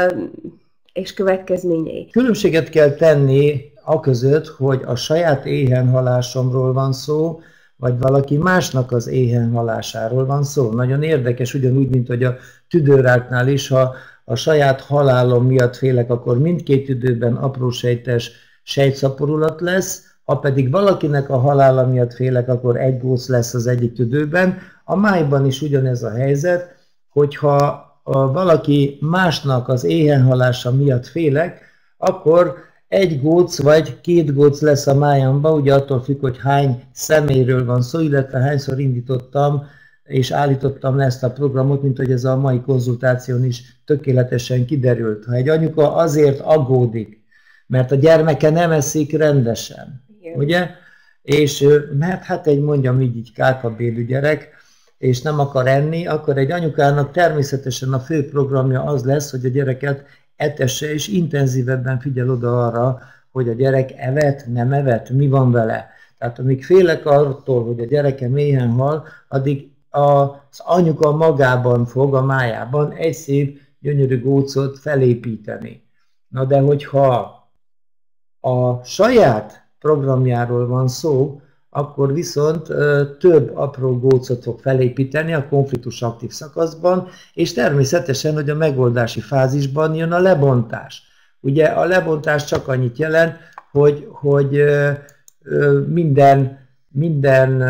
és következményei. Különbséget kell tenni aközött, hogy a saját éhenhalásomról van szó, vagy valaki másnak az éhenhalásáról van szó. Nagyon érdekes, ugyanúgy, mint hogy a tüdőráknál is, ha a saját halálom miatt félek, akkor mindkét tüdőben aprósejtes sejtszaporulat lesz, ha pedig valakinek a halála miatt félek, akkor egy góc lesz az egyik tüdőben. A májban is ugyanez a helyzet, hogyha valaki másnak az éhenhalása miatt félek, akkor egy góc vagy két góc lesz a májamban, ugye attól függ, hogy hány személyről van szó, illetve hányszor indítottam és állítottam le ezt a programot, mint hogy ez a mai konzultáción is tökéletesen kiderült. Ha egy anyuka azért aggódik, mert a gyermeke nem eszik rendesen, igen, ugye? És mert hát egy, mondjam így, így kárpabélű gyerek, és nem akar enni, akkor egy anyukának természetesen a fő programja az lesz, hogy a gyereket etesse, és intenzívebben figyel oda arra, hogy a gyerek evett, nem evett, mi van vele. Tehát amíg félek attól, hogy a gyereke méhen hal, addig az anyuka magában fog, a májában egy szép, gyönyörű gócot felépíteni. Na de hogyha a saját programjáról van szó, akkor viszont több apró gócot fog felépíteni a konfliktus aktív szakaszban, és természetesen, hogy a megoldási fázisban jön a lebontás. Ugye a lebontás csak annyit jelent, hogy, hogy minden, minden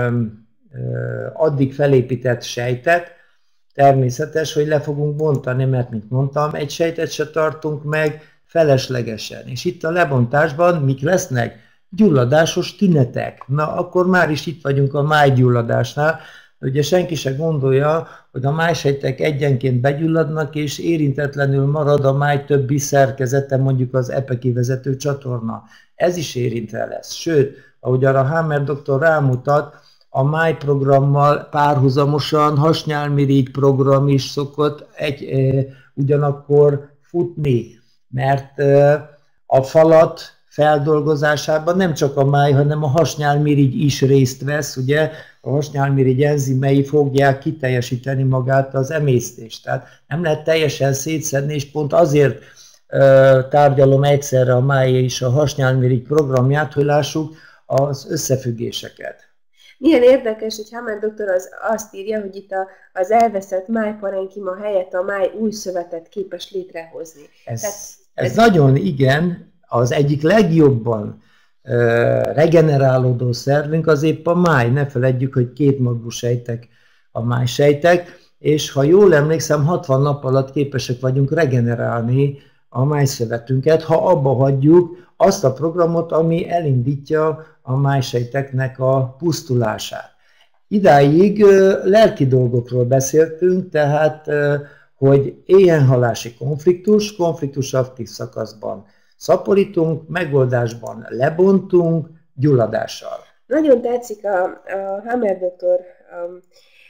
addig felépített sejtet, természetes, hogy le fogunk bontani, mert, mint mondtam, egy sejtet se tartunk meg feleslegesen. És itt a lebontásban mik lesznek? Gyulladásos tünetek. Na, akkor már is itt vagyunk a májgyulladásnál. Ugye senki se gondolja, hogy a májsejtek egyenként begyulladnak, és érintetlenül marad a máj többi szerkezete, mondjuk az epekivezető csatorna. Ez is érintve lesz. Sőt, ahogy arra Hammer doktor rámutat, a máj programmal párhuzamosan hasnyálmirigy program is szokott egy, e, ugyanakkor futni, mert e, a falat feldolgozásában nem csak a máj, hanem a hasnyálmirigy is részt vesz, ugye, a hasnyálmirigy enzimei fogják kiteljesíteni magát az emésztést. Tehát nem lehet teljesen szétszedni, és pont azért ö, tárgyalom egyszerre a máj és a hasnyálmirigy programját, hogy lássuk az összefüggéseket. Milyen érdekes, hogy Hammer doktor az, azt írja, hogy itt a, az elveszett májparenkyma helyett a máj új szövetet képes létrehozni. Ez, Tehát, ez, ez nagyon igen, az egyik legjobban uh, regenerálódó szervünk az épp a máj. Ne feledjük, hogy kétmagú sejtek a májsejtek, és ha jól emlékszem, hatvan nap alatt képesek vagyunk regenerálni a májszövetünket, ha abba hagyjuk azt a programot, ami elindítja a májsejteknek a pusztulását. Idáig lelki dolgokról beszéltünk, tehát, hogy éhenhalási konfliktus, konfliktus aktív szakaszban szaporítunk, megoldásban lebontunk, gyulladással. Nagyon tetszik a, a Hammer doktor um,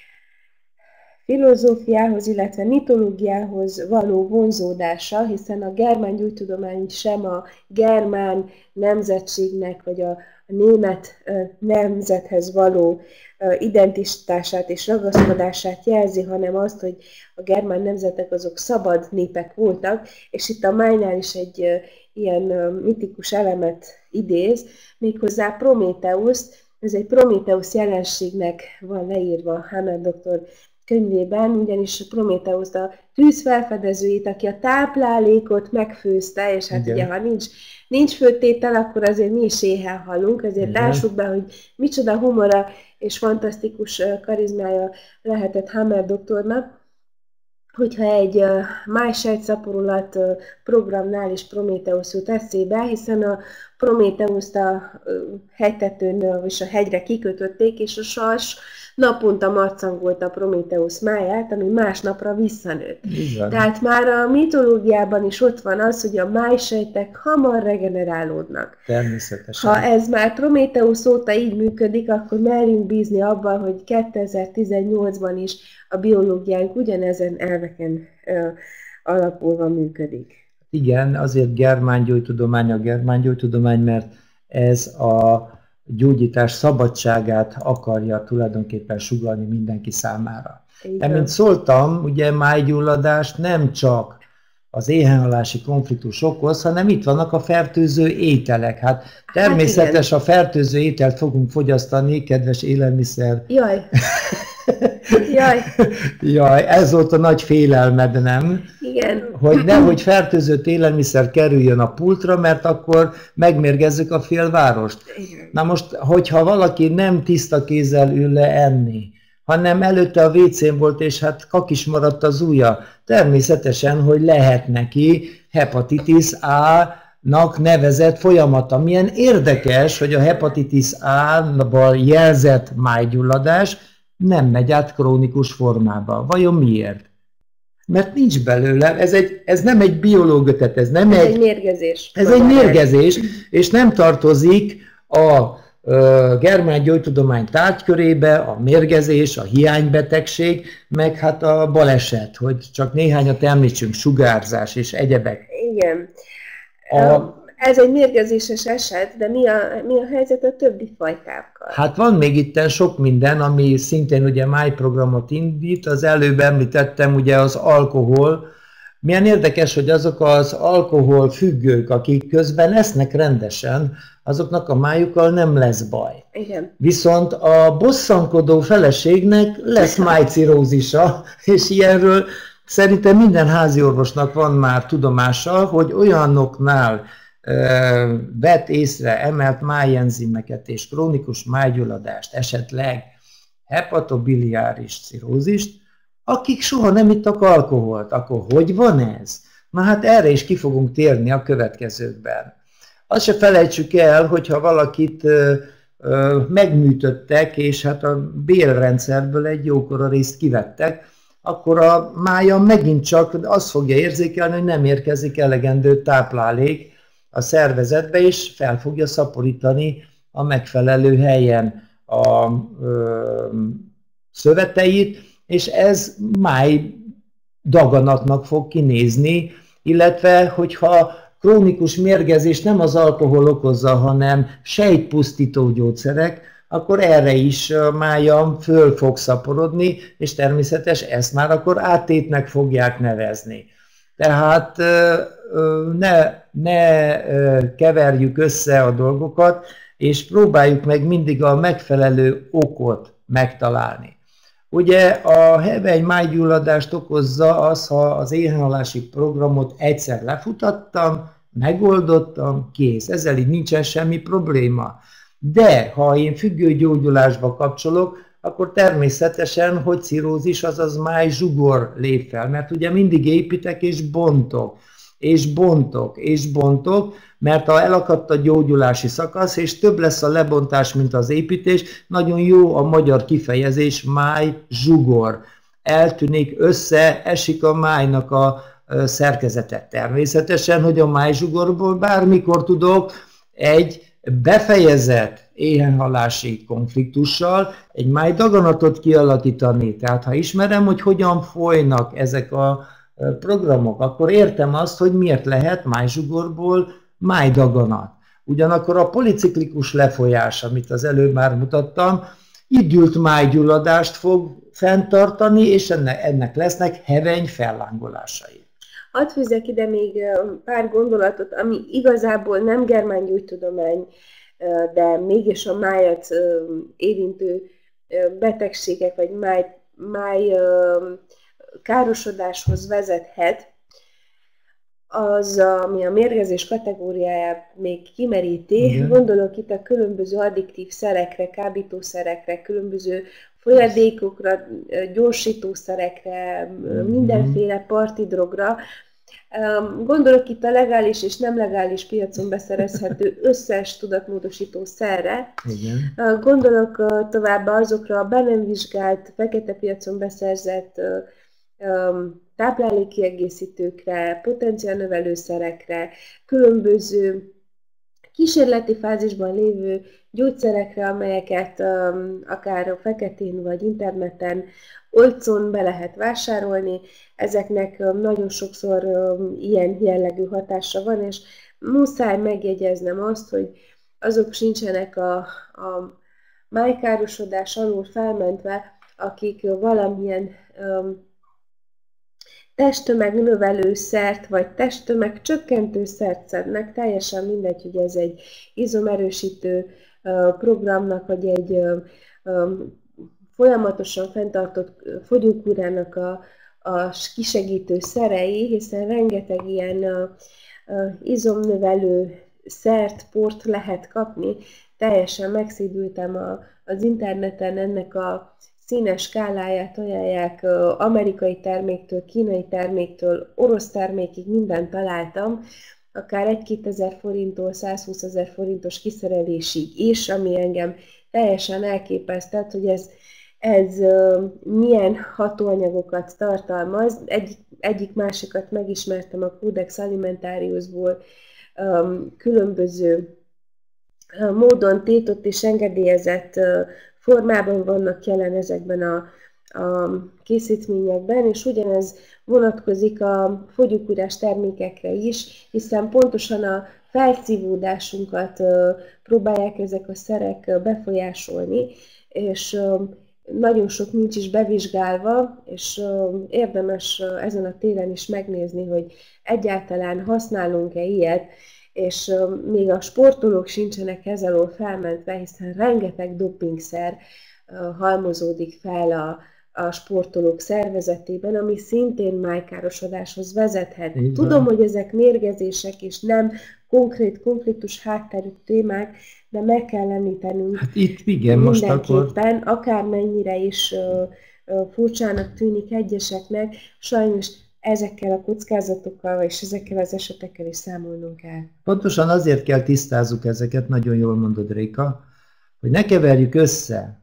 filozófiához, illetve mitológiához való vonzódása, hiszen a germán gyógytudomány sem a germán nemzetségnek, vagy a, a német nemzethez való identitását és ragaszkodását jelzi, hanem azt, hogy a germán nemzetek azok szabad népek voltak, és itt a májnál is egy ilyen mitikus elemet idéz, méghozzá Prométeuszt. Ez egy Prométeusz jelenségnek van leírva Hammer doktor könyvében, ugyanis Prométeusz a tűz felfedezőjét, aki a táplálékot megfőzte, és hát igen, ugye, ha nincs, nincs főtétel, akkor azért mi is éhen halunk, ezért lássuk be, hogy micsoda humora és fantasztikus karizmája lehetett Hammer doktornak, hogyha egy májsejtszaporulat programnál is Prométeusz jut eszébe, hiszen a Prométeuszt a hegytetőn és a hegyre kikötötték, és a sas naponta marcangolta a Prométeusz máját, ami másnapra visszanőtt. Igen. Tehát már a mitológiában is ott van az, hogy a májsejtek hamar regenerálódnak. Természetesen. Ha ez már Prométeusz óta így működik, akkor merjünk bízni abban, hogy kétezer-tizennyolcban is a biológiánk ugyanezen elveken ö, alapulva működik. Igen, azért germán gyógytudomány a germán gyógytudomány, mert ez a gyógyítás szabadságát akarja tulajdonképpen sugallni mindenki számára. De mint szóltam, ugye májgyulladást nem csak az éhenhalási konfliktus okoz, hanem itt vannak a fertőző ételek. Hát természetes, hát a fertőző ételt fogunk fogyasztani, kedves élelmiszer. Jaj! Jaj! Jaj, ez volt a nagy félelmed, nem? Igen. Hogy nehogy fertőzött élelmiszer kerüljön a pultra, mert akkor megmérgezzük a félvárost. Igen. Na most, hogyha valaki nem tiszta kézzel ül le enni, hanem előtte a vécén volt, és hát kakis maradt az ujja, természetesen, hogy lehet neki hepatitis A-nak nevezett folyamata. Milyen érdekes, hogy a hepatitis A-val jelzett májgyulladás nem megy át krónikus formába. Vajon miért? Mert nincs belőle, ez, egy, ez nem egy biológia, tehát ez nem ez egy... egy mérgezés. Ez egy mérgezés, és nem tartozik a ö, germán gyógytudomány tárgykörébe a mérgezés, a hiánybetegség, meg hát a baleset, hogy csak néhányat említsünk, sugárzás és egyebek. Igen. A, Ez egy mérgezéses eset, de mi a, mi a helyzet a többi fajtákkal? Hát van még itten sok minden, ami szintén ugye májprogramot indít. Az előbb említettem ugye az alkohol. Milyen érdekes, hogy azok az alkohol függők, akik közben esznek rendesen, azoknak a májukkal nem lesz baj. Igen. Viszont a bosszankodó feleségnek lesz májcirózisa, és ilyenről szerintem minden háziorvosnak van már tudomása, hogy olyanoknál vett észre emelt májenzimeket és krónikus májgyulladást, esetleg hepatobiliáris cirózist, akik soha nem ittak alkoholt. Akkor hogy van ez? Na hát erre is ki fogunk térni a következőkben. Azt se felejtsük el, hogyha valakit ö, ö, megműtöttek, és hát a bélrendszerből egy jókora részt kivettek, akkor a mája megint csak azt fogja érzékelni, hogy nem érkezik elegendő táplálék a szervezetbe, és fel fogja szaporítani a megfelelő helyen a ö, szöveteit, és ez máj daganatnak fog kinézni, illetve hogyha krónikus mérgezés nem az alkohol okozza, hanem sejtpusztító gyógyszerek, akkor erre is a májam föl fog szaporodni, és természetes ezt már akkor áttétnek fogják nevezni. Tehát ne, ne keverjük össze a dolgokat, és próbáljuk meg mindig a megfelelő okot megtalálni. Ugye a heveny májgyulladást okozza az, ha az éhhalási programot egyszer lefutattam, megoldottam, kész. Ezzel így nincsen semmi probléma. De ha én függőgyógyulásba kapcsolok, akkor természetesen, hogy cirózis, azaz májzsugor lép fel, mert ugye mindig építek és bontok, és bontok, és bontok, mert ha elakadt a gyógyulási szakasz, és több lesz a lebontás, mint az építés, nagyon jó a magyar kifejezés májzsugor. Eltűnik, össze, esik a májnak a szerkezete. Természetesen, hogy a májzsugorból bármikor tudok egy befejezett éhenhalási konfliktussal egy májdaganatot kialakítani. Tehát ha ismerem, hogy hogyan folynak ezek a programok, akkor értem azt, hogy miért lehet májzsugorból májdaganat. Ugyanakkor a policiklikus lefolyás, amit az előbb már mutattam, idült májgyulladást fog fenntartani, és ennek, ennek lesznek heveny fellángolásai. Hadd fűzzek ide még pár gondolatot, ami igazából nem germángyógytudomány, de mégis a májat érintő betegségek, vagy máj, máj károsodáshoz vezethet, az, ami a mérgezés kategóriáját még kimeríti. Igen. Gondolok itt a különböző addiktív szerekre, kábítószerekre, különböző folyadékokra, gyorsítószerekre, mm-hmm. mindenféle partidrogra. Gondolok itt a legális és nem legális piacon beszerezhető összes tudatmódosító szerre. Igen. Gondolok továbbá azokra a be nem vizsgált, fekete piacon beszerzett táplálékkiegészítőkre, potenciálnövelőszerekre, különböző kísérleti fázisban lévő gyógyszerekre, amelyeket um, akár a feketén vagy interneten olcsón be lehet vásárolni. Ezeknek um, nagyon sokszor um, ilyen jellegű hatása van, és muszáj megjegyeznem azt, hogy azok sincsenek a, a májkárosodás alól felmentve, akik uh, valamilyen um, testtömegnövelőszert, vagy testtömegcsökkentőszert szednek, teljesen mindegy, hogy ez egy izomerősítő programnak, vagy egy folyamatosan fenntartott fogyókúrának a, a kisegítő szerei, hiszen rengeteg ilyen izomnövelő szert, port lehet kapni. Teljesen megszédültem a, az interneten ennek a színes skáláját, ajánlják, amerikai terméktől, kínai terméktől, orosz termékig mindent találtam, akár egy-kétezer forinttól százhúszezer forintos kiszerelésig is, ami engem teljesen elképesztett, hogy ez, ez milyen hatóanyagokat tartalmaz. Egy, egyik másikat megismertem a Codex Alimentariusból, különböző módon tiltott és engedélyezett formában vannak jelen ezekben a, a készítményekben, és ugyanez vonatkozik a fogyókúrás termékekre is, hiszen pontosan a felszívódásunkat próbálják ezek a szerek befolyásolni, és nagyon sok nincs is bevizsgálva, és érdemes ezen a téren is megnézni, hogy egyáltalán használunk-e ilyet, és még a sportolók sincsenek ez alól felmentve, hiszen rengeteg dopingszer halmozódik fel a, a sportolók szervezetében, ami szintén májkárosodáshoz vezethet. Igen. Tudom, hogy ezek mérgezések és nem konkrét konfliktus hátterű témák, de meg kell említenünk hát itt igen, mindenképpen, most akkor... akármennyire is uh, uh, furcsának tűnik egyeseknek, sajnos ezekkel a kockázatokkal és ezekkel az esetekkel is számolnunk kell. Pontosan azért kell tisztázzuk ezeket, nagyon jól mondod, Réka, hogy ne keverjük össze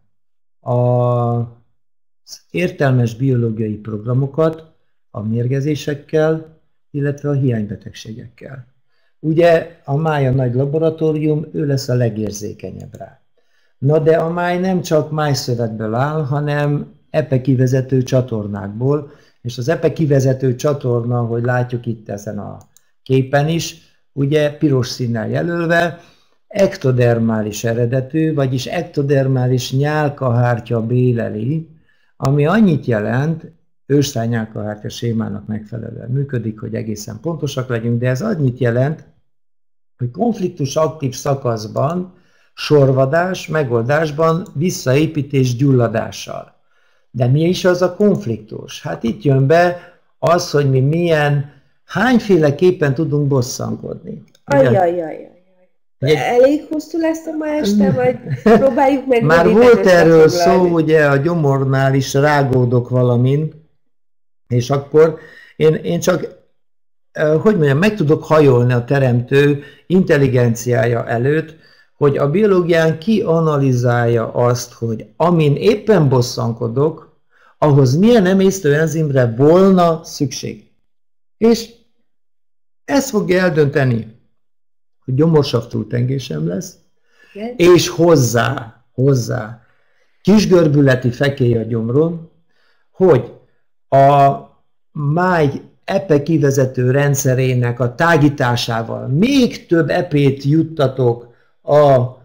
az értelmes biológiai programokat a mérgezésekkel, illetve a hiánybetegségekkel. Ugye a máj a nagy laboratórium, ő lesz a legérzékenyebb rá. Na de a máj nem csak májszövetből áll, hanem epe kivezető csatornákból, és az epe kivezető csatorna, hogy látjuk itt ezen a képen is, ugye piros színnel jelölve, ektodermális eredetű, vagyis ektodermális nyálkahártya béleli, ami annyit jelent, ősszájnyálkahártya sémának megfelelően működik, hogy egészen pontosak legyünk, de ez annyit jelent, hogy konfliktus aktív szakaszban, sorvadás, megoldásban, visszaépítés gyulladással. De mi is az a konfliktus? Hát itt jön be az, hogy mi milyen, hányféleképpen tudunk bosszankodni. Ajajajaj. Elég hosszú lesz a ma este, vagy próbáljuk meg... Már volt erről szó, ugye a gyomornál is rágódok valamin, és akkor én, én csak, hogy mondjam, meg tudok hajolni a teremtő intelligenciája előtt, hogy a biológián kianalizálja azt, hogy amin éppen bosszankodok, ahhoz milyen emésztő enzimre volna szükség. És ezt fogja eldönteni, hogy gyomorsav túltengésem lesz, yes. És hozzá, hozzá kisgörbületi fekély a gyomron, hogy a máj epe kivezető rendszerének a tágításával még több epét juttatok a,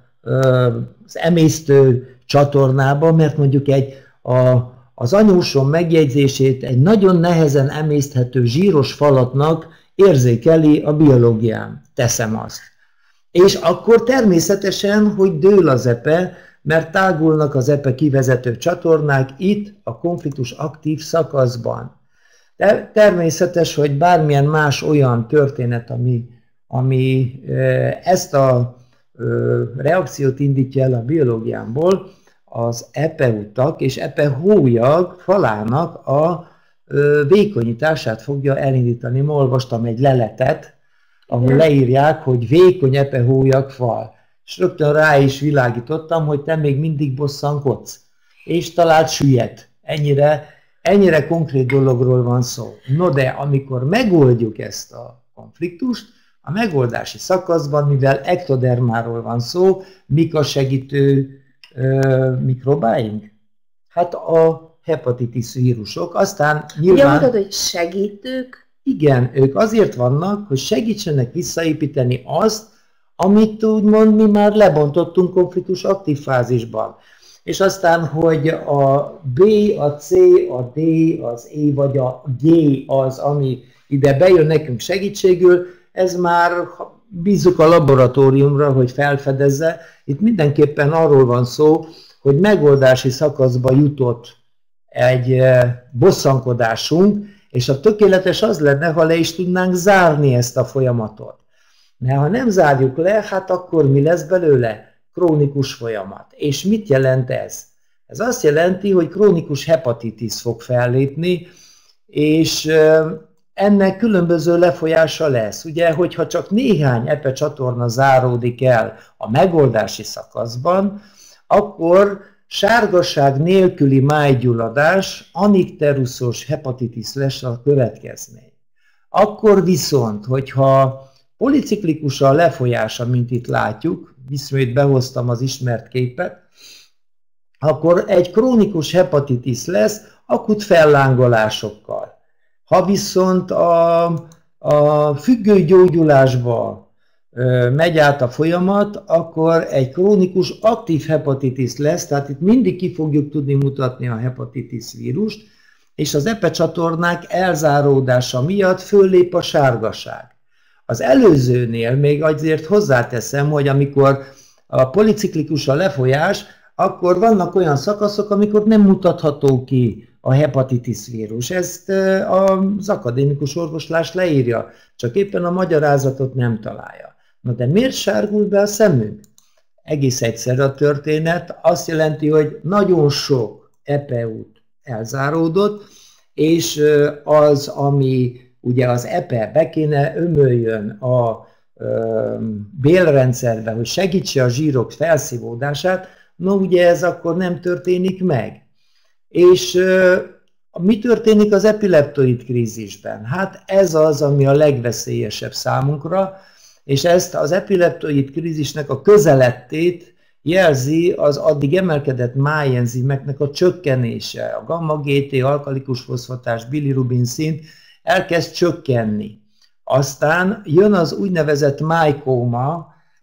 az emésztő csatornába, mert mondjuk egy, a, az anyósom megjegyzését egy nagyon nehezen emészthető zsíros falatnak érzékeli a biológiám. Teszem azt. És akkor természetesen, hogy dől az epe, mert tágulnak az epe kivezető csatornák itt a konfliktus aktív szakaszban. De természetes, hogy bármilyen más olyan történet, ami, ami ezt a reakciót indítja el a biológiámból, az epeutak és epehólyag falának a vékonyítását fogja elindítani. Ma olvastam egy leletet, ahol leírják, hogy vékony epehólyag fal. És rögtön rá is világítottam, hogy te még mindig bosszankodsz. És talált süllyed. Ennyire, ennyire konkrét dologról van szó. No de amikor megoldjuk ezt a konfliktust, a megoldási szakaszban, mivel ektodermáról van szó, mik a segítő ö, mikrobáink? Hát a hepatitis vírusok, aztán nyilván... Ugye mondtad, hogy segítők? Igen, ők azért vannak, hogy segítsenek visszaépíteni azt, amit úgymond mi már lebontottunk konfliktus aktív fázisban. És aztán, hogy a B, a C, a D, az E vagy a G az, ami ide bejön nekünk segítségül, ez már bízzuk a laboratóriumra, hogy felfedezze. Itt mindenképpen arról van szó, hogy megoldási szakaszba jutott egy bosszankodásunk, és a tökéletes az lenne, ha le is tudnánk zárni ezt a folyamatot. Mert ha nem zárjuk le, hát akkor mi lesz belőle? Krónikus folyamat. És mit jelent ez? Ez azt jelenti, hogy krónikus hepatitis fog fellépni, és ennek különböző lefolyása lesz. Ugye, hogyha csak néhány epe csatorna záródik el a megoldási szakaszban, akkor sárgaság nélküli májgyulladás, anikteruszos hepatitis lesz a következmény. Akkor viszont, hogyha policiklikus a lefolyása, mint itt látjuk, ismét behoztam az ismert képet, akkor egy krónikus hepatitis lesz akut fellángolásokkal. Ha viszont a, a függő gyógyulásba megy át a folyamat, akkor egy krónikus aktív hepatitis lesz, tehát itt mindig ki fogjuk tudni mutatni a hepatitis vírust, és az epecsatornák elzáródása miatt föllép a sárgaság. Az előzőnél még azért hozzáteszem, hogy amikor a policiklikus a lefolyás, akkor vannak olyan szakaszok, amikor nem mutatható ki a hepatitis vírus. Ezt az akadémikus orvoslás leírja, csak éppen a magyarázatot nem találja. Na de miért sárgul be a szemünk? Egész egyszerű a történet, azt jelenti, hogy nagyon sok epeút elzáródott, és az, ami ugye az epe be kéne ömöljön a ö, bélrendszerbe, hogy segítse a zsírok felszívódását, no ugye ez akkor nem történik meg. És ö, mi történik az epileptoid krízisben? Hát ez az, ami a legveszélyesebb számunkra, és ezt az epileptoid krízisnek a közelettét jelzi az addig emelkedett májenzimeknek a csökkenése. A gamma-gé té, alkalikus foszfatás, bilirubin szint elkezd csökkenni. Aztán jön az úgynevezett májkóma,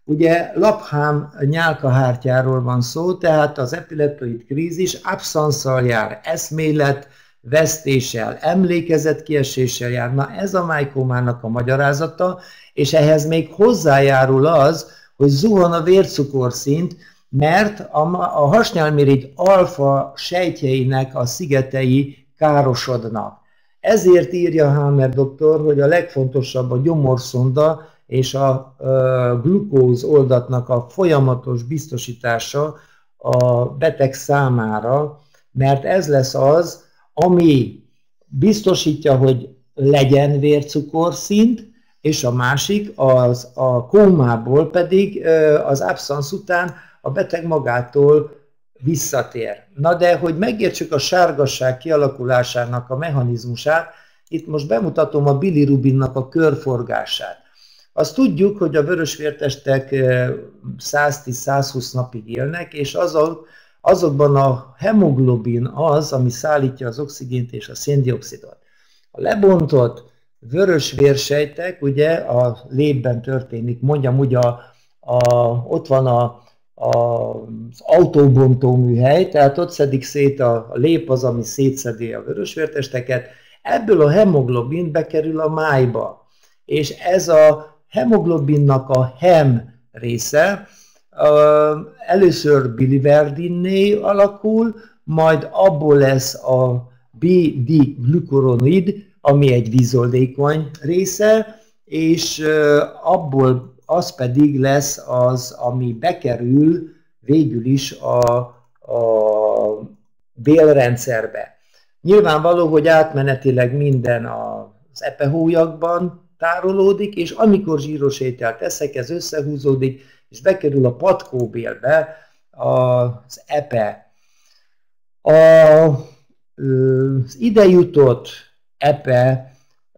Ugye Lapham nyálkahártyáról van szó, tehát az epileptoid krízis abszanszal jár, eszmélet vesztéssel, emlékezetkieséssel jár. Na ez a májkómának a magyarázata, és ehhez még hozzájárul az, hogy zuhan a vércukorszint, mert a, a hasnyálmirigy alfa sejtjeinek a szigetei károsodnak. Ezért írja Hammer doktor, hogy a legfontosabb a gyomorszonda és a uh, glukóz oldatnak a folyamatos biztosítása a beteg számára, mert ez lesz az, ami biztosítja, hogy legyen vércukorszint, és a másik, az a kómából pedig uh, az abszansz után a beteg magától visszatér. Na de, hogy megértsük a sárgasság kialakulásának a mechanizmusát, itt most bemutatom a bilirubinnak a körforgását. Azt tudjuk, hogy a vörösvértestek száztíz-százhúsz napig élnek, és azok, azokban a hemoglobin az, ami szállítja az oxigént és a széndioxidot. A lebontott vörösvérsejtek, ugye a lépben történik, mondjam úgy, a, a, ott van a az autóbontó műhely, tehát ott szedik szét a, a lép az, ami szétszedi a vörösvértesteket, ebből a hemoglobin bekerül a májba, és ez a hemoglobinnak a hem része először biliverdinné alakul, majd abból lesz a B-diglucuronid, ami egy vízoldékony része, és abból az pedig lesz az, ami bekerül végül is a, a bélrendszerbe. Nyilvánvaló, hogy átmenetileg minden az epehólyagban tárolódik, és amikor zsíros ételt eszek, ez összehúzódik, és bekerül a patkóbélbe az epe. A, az ide jutott epe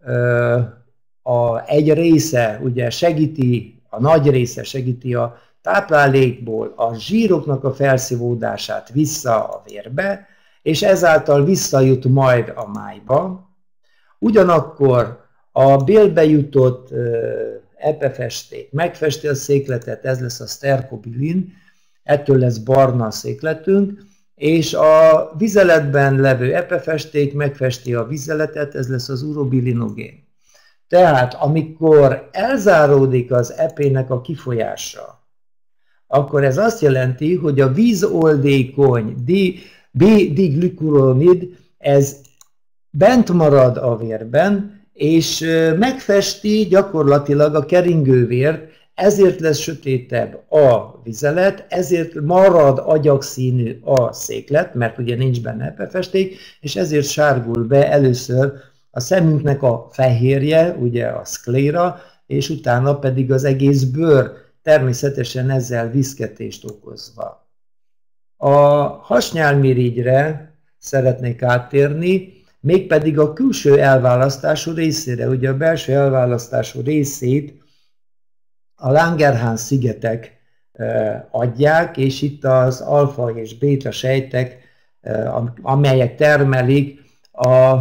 a, egy része ugye segíti, a nagy része segíti a táplálékból a zsíroknak a felszívódását vissza a vérbe, és ezáltal visszajut majd a májba. Ugyanakkor a bélbe jutott epefesték megfesti a székletet, ez lesz a sterkobilin, ettől lesz barna a székletünk, és a vizeletben levő epefesték megfesti a vizeletet, ez lesz az urobilinogén. Tehát amikor elzáródik az epének a kifolyása, akkor ez azt jelenti, hogy a vízoldékony B-diglucuronid ez bent marad a vérben, és megfesti gyakorlatilag a keringővért, ezért lesz sötétebb a vizelet, ezért marad agyakszínű a széklet, mert ugye nincs benne epefesték, és ezért sárgul be először a szemünknek a fehérje, ugye a szkléra, és utána pedig az egész bőr, természetesen ezzel viszketést okozva. A hasnyálmirigyre szeretnék áttérni, mégpedig a külső elválasztású részére. Ugye a belső elválasztású részét a Langerhans szigetek adják, és itt az alfa és béta sejtek, amelyek termelik a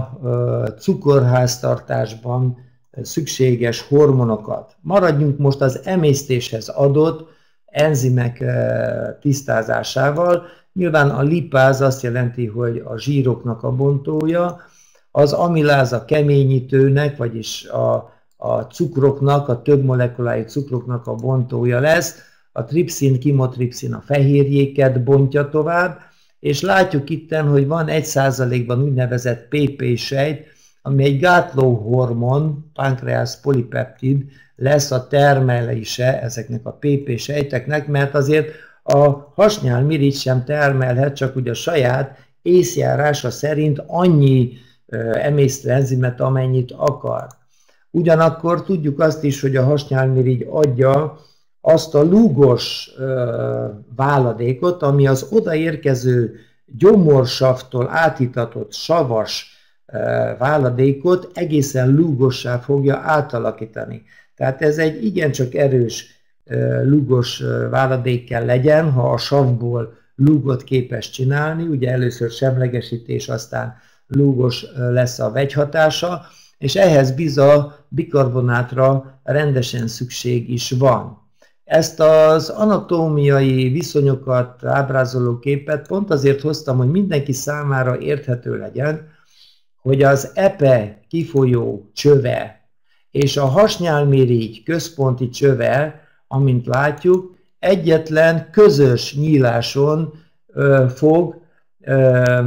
cukorháztartásban szükséges hormonokat. Maradjunk most az emésztéshez adott enzimek tisztázásával. Nyilván a lipáz azt jelenti, hogy a zsíroknak a bontója, az amiláz a keményítőnek, vagyis a, a cukroknak, a több molekulájú cukroknak a bontója lesz, a tripszin, kimotripszin a fehérjéket bontja tovább, és látjuk itten, hogy van egy százalékban úgynevezett pé pé sejt, ami egy gátlóhormon, pankreas polipeptid lesz a termelése ezeknek a pé pé sejteknek, mert azért a hasnyálmirigy sem termelhet, csak ugye a saját észjárása szerint annyi emésztő enzimet, amennyit akar. Ugyanakkor tudjuk azt is, hogy a hasnyálmirigy adja azt a lúgos váladékot, ami az odaérkező gyomorsavtól átitatott savas váladékot egészen lúgossá fogja átalakítani. Tehát ez egy igencsak erős lúgos váladék kell legyen, ha a savból lúgot képes csinálni, ugye először semlegesítés, aztán lúgos lesz a vegyhatása, és ehhez biza bikarbonátra rendesen szükség is van. Ezt az anatómiai viszonyokat ábrázoló képet pont azért hoztam, hogy mindenki számára érthető legyen, hogy az epe kifolyó csöve és a hasnyálmirigy központi csöve, amint látjuk, egyetlen közös nyíláson ö, fog ö,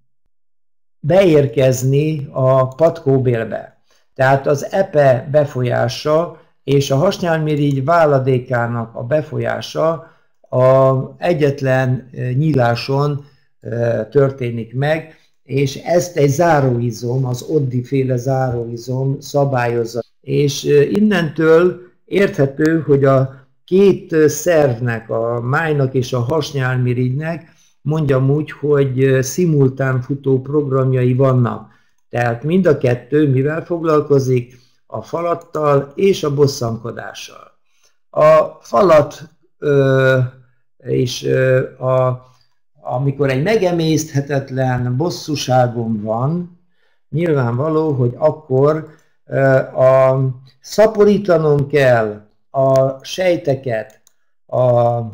beérkezni a patkóbélbe. Tehát az epe befolyása és a hasnyálmirigy váladékának a befolyása a egyetlen nyíláson történik meg, és ezt egy záróizom, az Oddi-féle záróizom szabályozza. És innentől érthető, hogy a két szervnek, a májnak és a hasnyálmirigynek mondjam úgy, hogy szimultán futó programjai vannak. Tehát mind a kettő mivel foglalkozik? A falattal és a bosszankodással. A falat ö, és ö, a, amikor egy megemészthetetlen bosszúságom van, nyilvánvaló, hogy akkor ö, a, szaporítanom kell a sejteket a ö,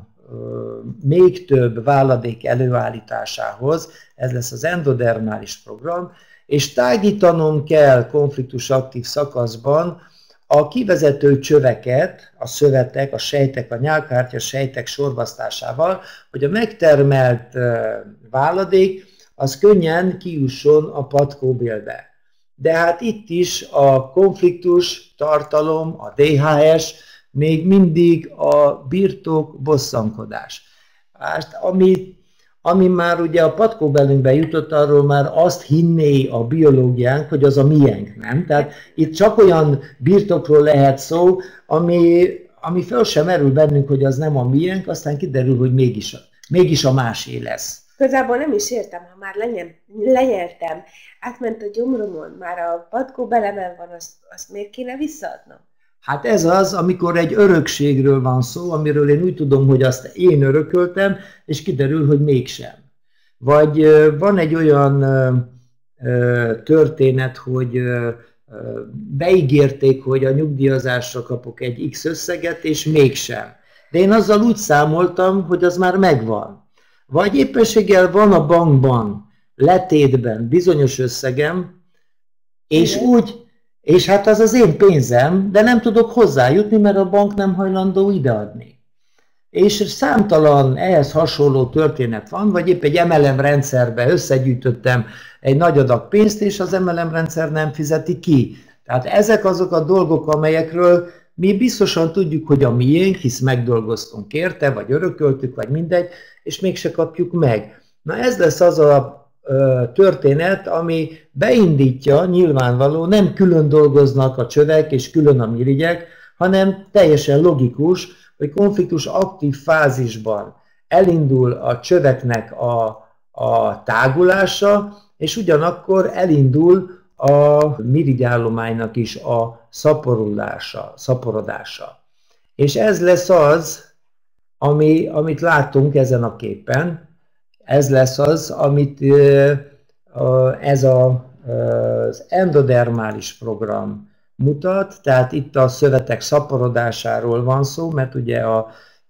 még több váladék előállításához, ez lesz az endodermális program, és tágítanom kell konfliktus aktív szakaszban a kivezető csöveket, a szövetek, a sejtek, a nyálkahártya sejtek sorvasztásával, hogy a megtermelt váladék az könnyen kijusson a patkóbélbe. De hát itt is a konfliktus tartalom, a dé há es még mindig a birtok bosszankodás. Hát, ami Ami már ugye a patkóbelünkbe jutott, arról már azt hinné a biológiánk, hogy az a miénk, nem? Tehát itt csak olyan birtokról lehet szó, ami, ami föl sem merül bennünk, hogy az nem a miénk, aztán kiderül, hogy mégis a, mégis a másé lesz. Igazából nem is értem, ha már lenyem, lenyertem, átment a gyomromon, már a patkóbelemen van, azt, azt miért kéne visszaadnom? Hát ez az, amikor egy örökségről van szó, amiről én úgy tudom, hogy azt én örököltem, és kiderül, hogy mégsem. Vagy van egy olyan történet, hogy beígérték, hogy a nyugdíjazásra kapok egy X összeget, és mégsem. De én azzal úgy számoltam, hogy az már megvan. Vagy éppenséggel van a bankban, letétben bizonyos összegem, és úgy, és hát az az én pénzem, de nem tudok hozzájutni, mert a bank nem hajlandó ideadni. És számtalan ehhez hasonló történet van, vagy épp egy em el em rendszerbe összegyűjtöttem egy nagy adag pénzt, és az em el em rendszer nem fizeti ki. Tehát ezek azok a dolgok, amelyekről mi biztosan tudjuk, hogy a miénk, hisz megdolgoztunk érte, vagy örököltük, vagy mindegy, és mégse kapjuk meg. Na ez lesz az a történet, ami beindítja, nyilvánvaló, nem külön dolgoznak a csövek és külön a mirigyek, hanem teljesen logikus, hogy konfliktus aktív fázisban elindul a csöveknek a, a tágulása, és ugyanakkor elindul a mirigyállománynak is a szaporulása, szaporodása. És ez lesz az, ami, amit látunk ezen a képen, ez lesz az, amit ez a, az endodermális program mutat, tehát itt a szövetek szaporodásáról van szó, mert ugye a,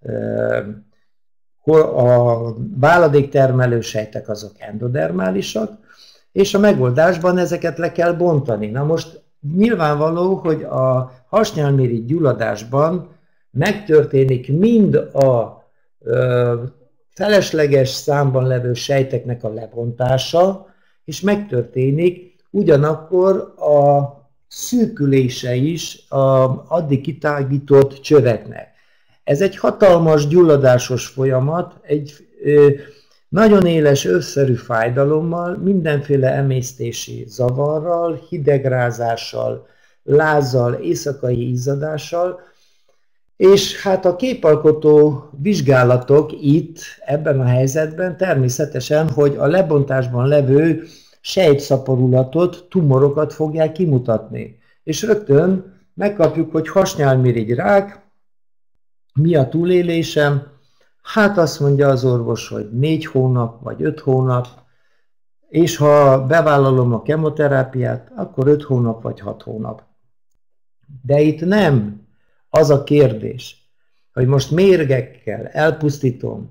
a váladéktermelő sejtek azok endodermálisak, és a megoldásban ezeket le kell bontani. Na most nyilvánvaló, hogy a hasnyálmirigy gyulladásban megtörténik mind a felesleges számban levő sejteknek a lebontása, és megtörténik ugyanakkor a szűkülése is a addig kitágított csöveknek. Ez egy hatalmas gyulladásos folyamat, egy ö, nagyon éles övszerű fájdalommal, mindenféle emésztési zavarral, hidegrázással, lázzal, éjszakai izzadással, és hát a képalkotó vizsgálatok itt, ebben a helyzetben természetesen, hogy a lebontásban levő sejtszaporulatot, tumorokat fogják kimutatni. És rögtön megkapjuk, hogy hasnyálmirigy rák, mi a túlélésem? Hát azt mondja az orvos, hogy négy hónap vagy öt hónap, és ha bevállalom a kemoterápiát, akkor öt hónap vagy hat hónap. De itt nem az a kérdés, hogy most mérgekkel elpusztítom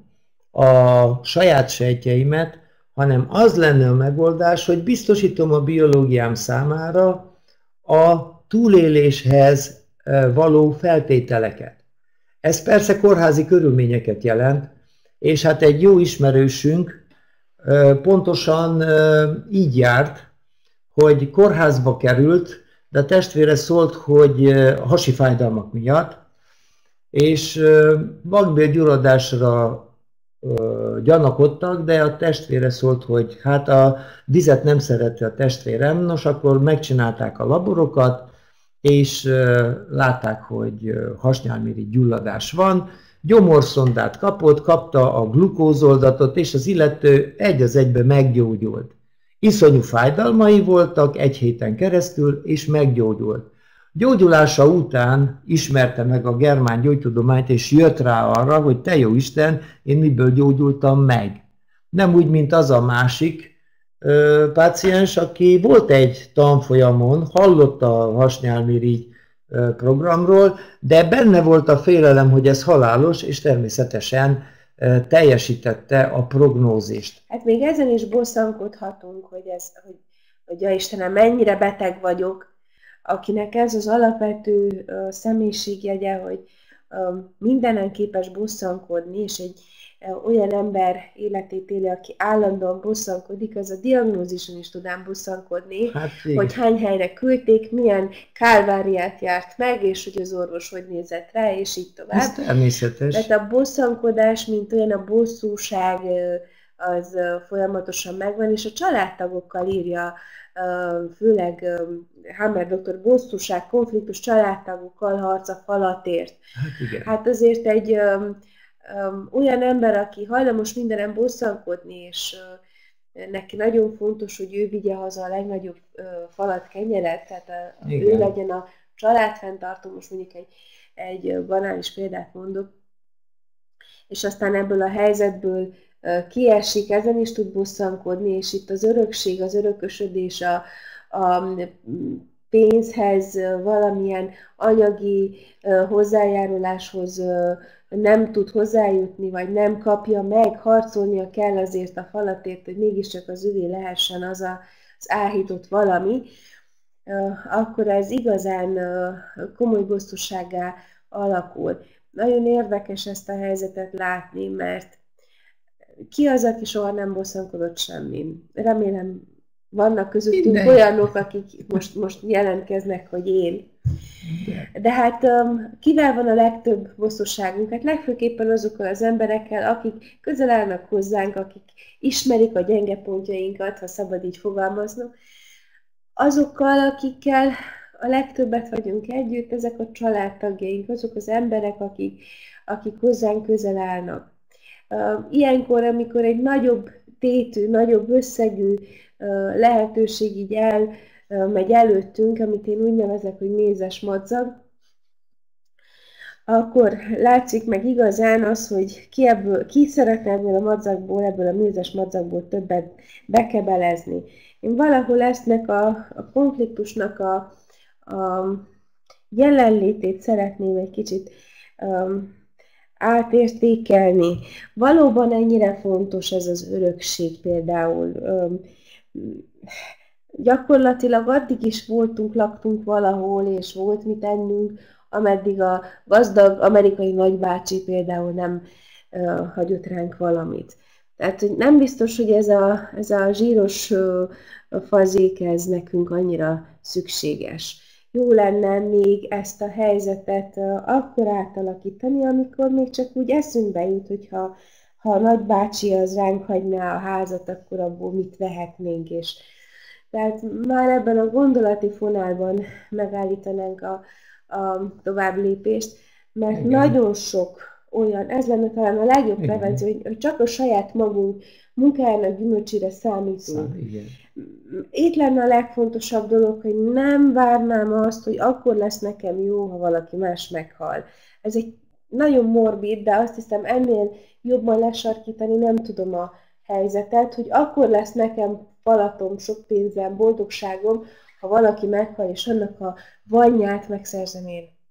a saját sejtjeimet, hanem az lenne a megoldás, hogy biztosítom a biológiám számára a túléléshez való feltételeket. Ez persze kórházi körülményeket jelent, és hát egy jó ismerősünk pontosan így járt, hogy kórházba került, de a testvére szólt, hogy hasi fájdalmak miatt, és vakbélgyulladásra gyanakodtak, de a testvére szólt, hogy hát a vizet nem szereti a testvérem, nos akkor megcsinálták a laborokat, és látták, hogy hasnyálmirigy gyulladás van, gyomorszondát kapott, kapta a glukózoldatot, és az illető egy az egybe meggyógyult. Iszonyú fájdalmai voltak egy héten keresztül, és meggyógyult. Gyógyulása után ismerte meg a germán gyógytudományt, és jött rá arra, hogy te jó Isten, én miből gyógyultam meg. Nem úgy, mint az a másik ö, páciens, aki volt egy tanfolyamon, hallott a hasnyálmirigy programról, de benne volt a félelem, hogy ez halálos, és természetesen ö, teljesítette a prognózist. Hát még ezen is bosszankodhatunk, hogy, ez, hogy, hogy ja Istenem, mennyire beteg vagyok, akinek ez az alapvető uh, személyiségjegye, hogy uh, mindenen képes bosszankodni, és egy uh, olyan ember életét éli, aki állandóan bosszankodik, az a diagnózison is tud ám bosszankodni, hát, hogy hány helyre küldték, milyen kálváriát járt meg, és hogy az orvos hogy nézett rá, és így tovább. Ez természetes. Tehát a bosszankodás, mint olyan a bosszúság, az folyamatosan megvan, és a családtagokkal írja, főleg Hammer doktor, bosszúság, konfliktus, családtagokkal harc a falatért. Hát, igen. Hát azért egy um, um, olyan ember, aki hajlamos mindenen bosszankodni, és uh, neki nagyon fontos, hogy ő vigye haza a legnagyobb uh, falat, kenyeret, tehát a, ő legyen a családfenntartó, most mondjuk egy, egy banális példát mondok, és aztán ebből a helyzetből kiesik, ezen is tud bosszankodni, és itt az örökség, az örökösödés, a, a pénzhez, valamilyen anyagi hozzájáruláshoz nem tud hozzájutni, vagy nem kapja meg, harcolnia kell azért a falatért, hogy mégiscsak az övé lehessen az a, az áhított valami, akkor ez igazán komoly bosszúsággá alakul. Nagyon érdekes ezt a helyzetet látni, mert ki az, aki soha nem bosszankodott semmin? Remélem vannak közöttünk Minden. olyanok, akik most, most jelentkeznek, hogy én. De hát um, kivel van a legtöbb bosszúságunk? Hát legfőképpen azokkal az emberekkel, akik közel állnak hozzánk, akik ismerik a gyenge pontjainkat, ha szabad így fogalmaznom. Azokkal, akikkel a legtöbbet vagyunk együtt, ezek a családtagjaink, azok az emberek, akik, akik hozzánk közel állnak. Ilyenkor, amikor egy nagyobb tétű, nagyobb összegű lehetőség így elmegy előttünk, amit én úgy nevezek, hogy mézes madzag, akkor látszik meg igazán az, hogy ki, ebből, ki szeretne ebből a madzagból, ebből a mézes madzagból többet bekebelezni. Én valahol eztnek a, a konfliktusnak a, a jelenlétét szeretném egy kicsit um, átértékelni. Valóban ennyire fontos ez az örökség például. Um, gyakorlatilag addig is voltunk, laktunk valahol, és volt mit ennünk, ameddig a gazdag amerikai nagybácsi például nem uh, hagyott ránk valamit. Tehát hogy nem biztos, hogy ez a, ez a zsíros uh, fazék, ez nekünk annyira szükséges. Jó lenne még ezt a helyzetet uh, akkor átalakítani, amikor még csak úgy eszünkbe jut, hogyha ha a nagybácsi az ránk hagyná a házat, akkor abból mit vehetnénk. És tehát már ebben a gondolati fonálban megállítanánk a, a továbblépést, mert Igen. nagyon sok olyan, ez lenne talán a legjobb Igen. prevenció, hogy csak a saját magunk munkájának gyümölcsére számítunk. Szám, Itt lenne a legfontosabb dolog, hogy nem várnám azt, hogy akkor lesz nekem jó, ha valaki más meghal. Ez egy nagyon morbid, de azt hiszem ennél jobban lesarkítani nem tudom a helyzetet, hogy akkor lesz nekem falatom, sok pénzem, boldogságom, ha valaki meghal, és annak a vanyját megszerzem én.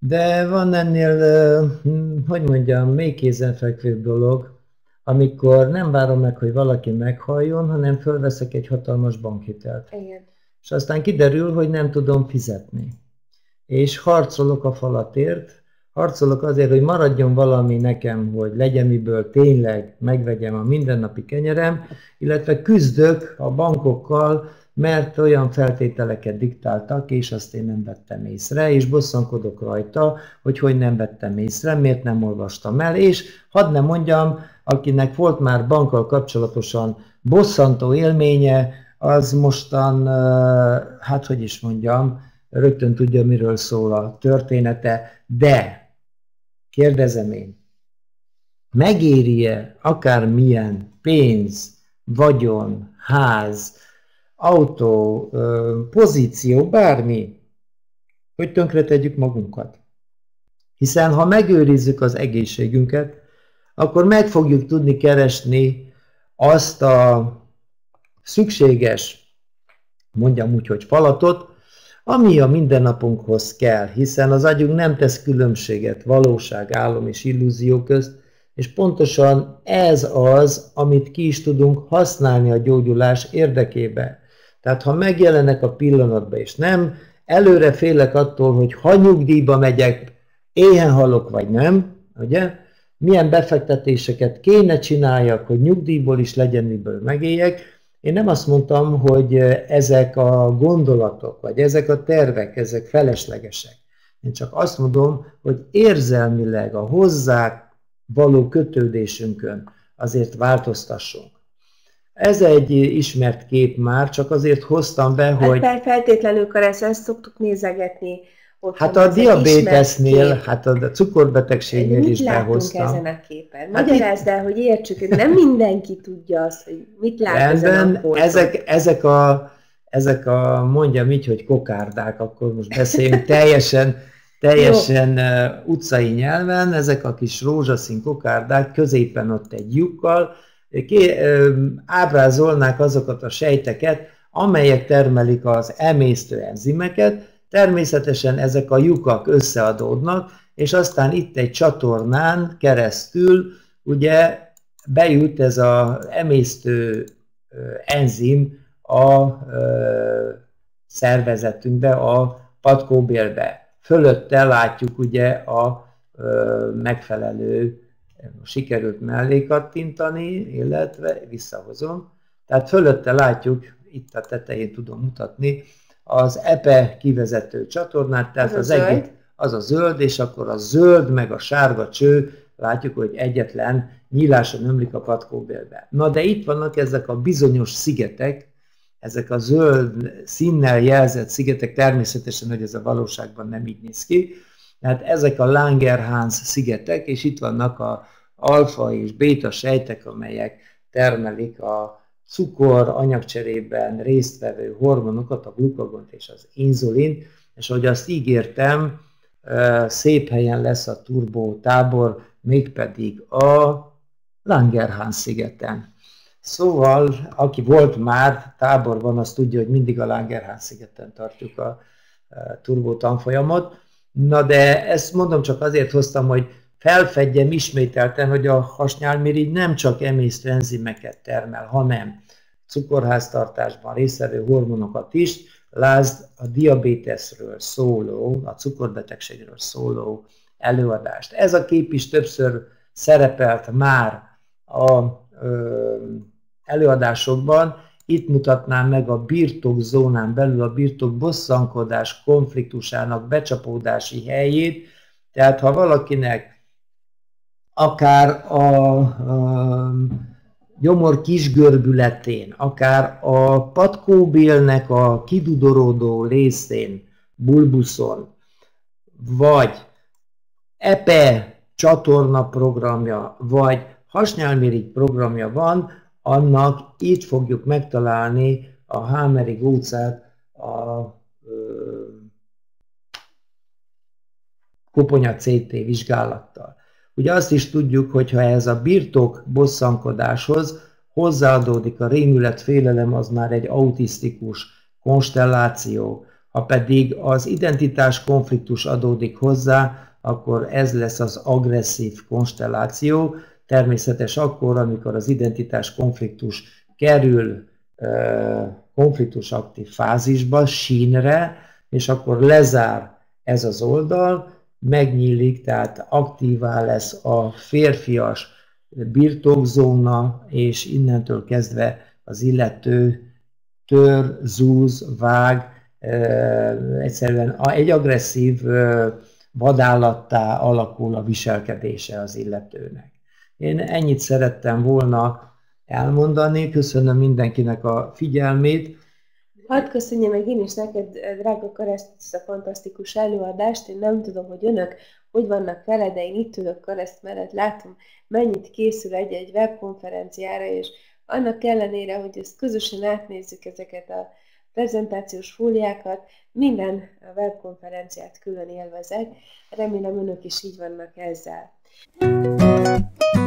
De van ennél, hogy mondjam, még kézenfekvőbb dolog, amikor nem várom meg, hogy valaki meghalljon, hanem fölveszek egy hatalmas bankhitelt. Igen. És aztán kiderül, hogy nem tudom fizetni. És harcolok a falatért, harcolok azért, hogy maradjon valami nekem, hogy legyen miből tényleg megvegyem a mindennapi kenyerem, illetve küzdök a bankokkal, mert olyan feltételeket diktáltak, és azt én nem vettem észre, és bosszankodok rajta, hogy hogy nem vettem észre, miért nem olvastam el, és hadd ne mondjam, akinek volt már bankkal kapcsolatosan bosszantó élménye, az mostan, hát hogy is mondjam, rögtön tudja, miről szól a története, de kérdezem én, megéri-e akármilyen pénz, vagyon, ház, autó, pozíció, bármi, hogy tönkretegyük magunkat? Hiszen ha megőrizzük az egészségünket, akkor meg fogjuk tudni keresni azt a szükséges, mondjam úgy, hogy falatot, ami a mindennapunkhoz kell, hiszen az agyunk nem tesz különbséget valóság, álom és illúzió közt, és pontosan ez az, amit ki is tudunk használni a gyógyulás érdekébe. Tehát ha megjelenek a pillanatban, és nem előre félek attól, hogy ha nyugdíjba megyek, éhen halok vagy nem, ugye? Milyen befektetéseket kéne csináljak, hogy nyugdíjból is legyen miből megéljek. Én nem azt mondtam, hogy ezek a gondolatok, vagy ezek a tervek, ezek feleslegesek. Én csak azt mondom, hogy érzelmileg a hozzá való kötődésünkön azért változtassunk. Ez egy ismert kép már, csak azért hoztam be, hogy... Hát feltétlenül ezt, ezt szoktuk nézegetni. Hát a diabétesznél, hát a cukorbetegségnél is behoztam. Mit látunk ezen a képen? Magyarázd el, hogy értsük, nem mindenki tudja azt, hogy mit lát ezen a folton. Ezek, ezek a, ezek a, mondjam így, hogy kokárdák, akkor most beszéljünk teljesen, teljesen utcai nyelven, ezek a kis rózsaszín kokárdák, középen ott egy lyukkal, ábrázolnák azokat a sejteket, amelyek termelik az emésztő enzimeket. Természetesen ezek a lyukak összeadódnak, és aztán itt egy csatornán keresztül ugye bejut ez az emésztő enzim a szervezetünkbe, a patkóbélbe. Fölötte látjuk ugye a megfelelő, sikerült mellé kattintani, illetve visszahozom. Tehát fölötte látjuk, itt a tetején tudom mutatni, az epe kivezető csatornát, tehát az, az, egész, az a zöld, és akkor a zöld meg a sárga cső, látjuk, hogy egyetlen nyíláson ömlik a patkóbélbe. Na de itt vannak ezek a bizonyos szigetek, ezek a zöld színnel jelzett szigetek, természetesen, hogy ez a valóságban nem így néz ki, tehát ezek a Langerhans szigetek, és itt vannak a alfa és béta sejtek, amelyek termelik a cukor anyagcserében résztvevő hormonokat, a glukagont és az inzulin, és ahogy azt ígértem, szép helyen lesz a turbó tábor, mégpedig a Langerhans szigeten. Szóval, aki volt már táborban, az tudja, hogy mindig a Langerhans szigeten tartjuk a turbó tanfolyamot. Na de ezt mondom, csak azért hoztam, hogy felfedjem ismételten, hogy a hasnyálmirigy nem csak emésztő enzimeket termel, hanem cukorháztartásban résztvevő hormonokat is. Lásd a diabéteszről szóló, a cukorbetegségről szóló előadást. Ez a kép is többször szerepelt már a ö, előadásokban. Itt mutatnám meg a birtokzónán belül a birtokbosszankodás konfliktusának becsapódási helyét. Tehát ha valakinek akár a, a gyomor kisgörbületén, akár a patkóbélnek a kidudorodó részén, bulbuszon, vagy epe csatorna programja, vagy hasnyálmirigy programja van, annak itt fogjuk megtalálni a Hámeri gócát a ö, koponya cé té vizsgálattal. Ugye azt is tudjuk, hogy ha ez a birtok bosszankodáshoz hozzáadódik a rémület, félelem, az már egy autisztikus konstelláció. Ha pedig az identitás konfliktus adódik hozzá, akkor ez lesz az agresszív konstelláció. Természetes akkor, amikor az identitás konfliktus kerül konfliktus aktív fázisba, sínre, és akkor lezár ez az oldal, megnyílik, tehát aktívá lesz a férfias birtokzóna, és innentől kezdve az illető tör, zúz, vág, egyszerűen egy agresszív vadállattá alakul a viselkedése az illetőnek. Én ennyit szerettem volna elmondani, köszönöm mindenkinek a figyelmét. Hadd köszönjem meg én is neked, drága Kereszt, ezt a fantasztikus előadást. Én nem tudom, hogy önök hogy vannak vele, de én itt ülök Kereszt mellett, látom, mennyit készül egy-egy webkonferenciára, és annak ellenére, hogy ezt közösen átnézzük, ezeket a prezentációs fóliákat, minden webkonferenciát külön élvezek. Remélem önök is így vannak ezzel.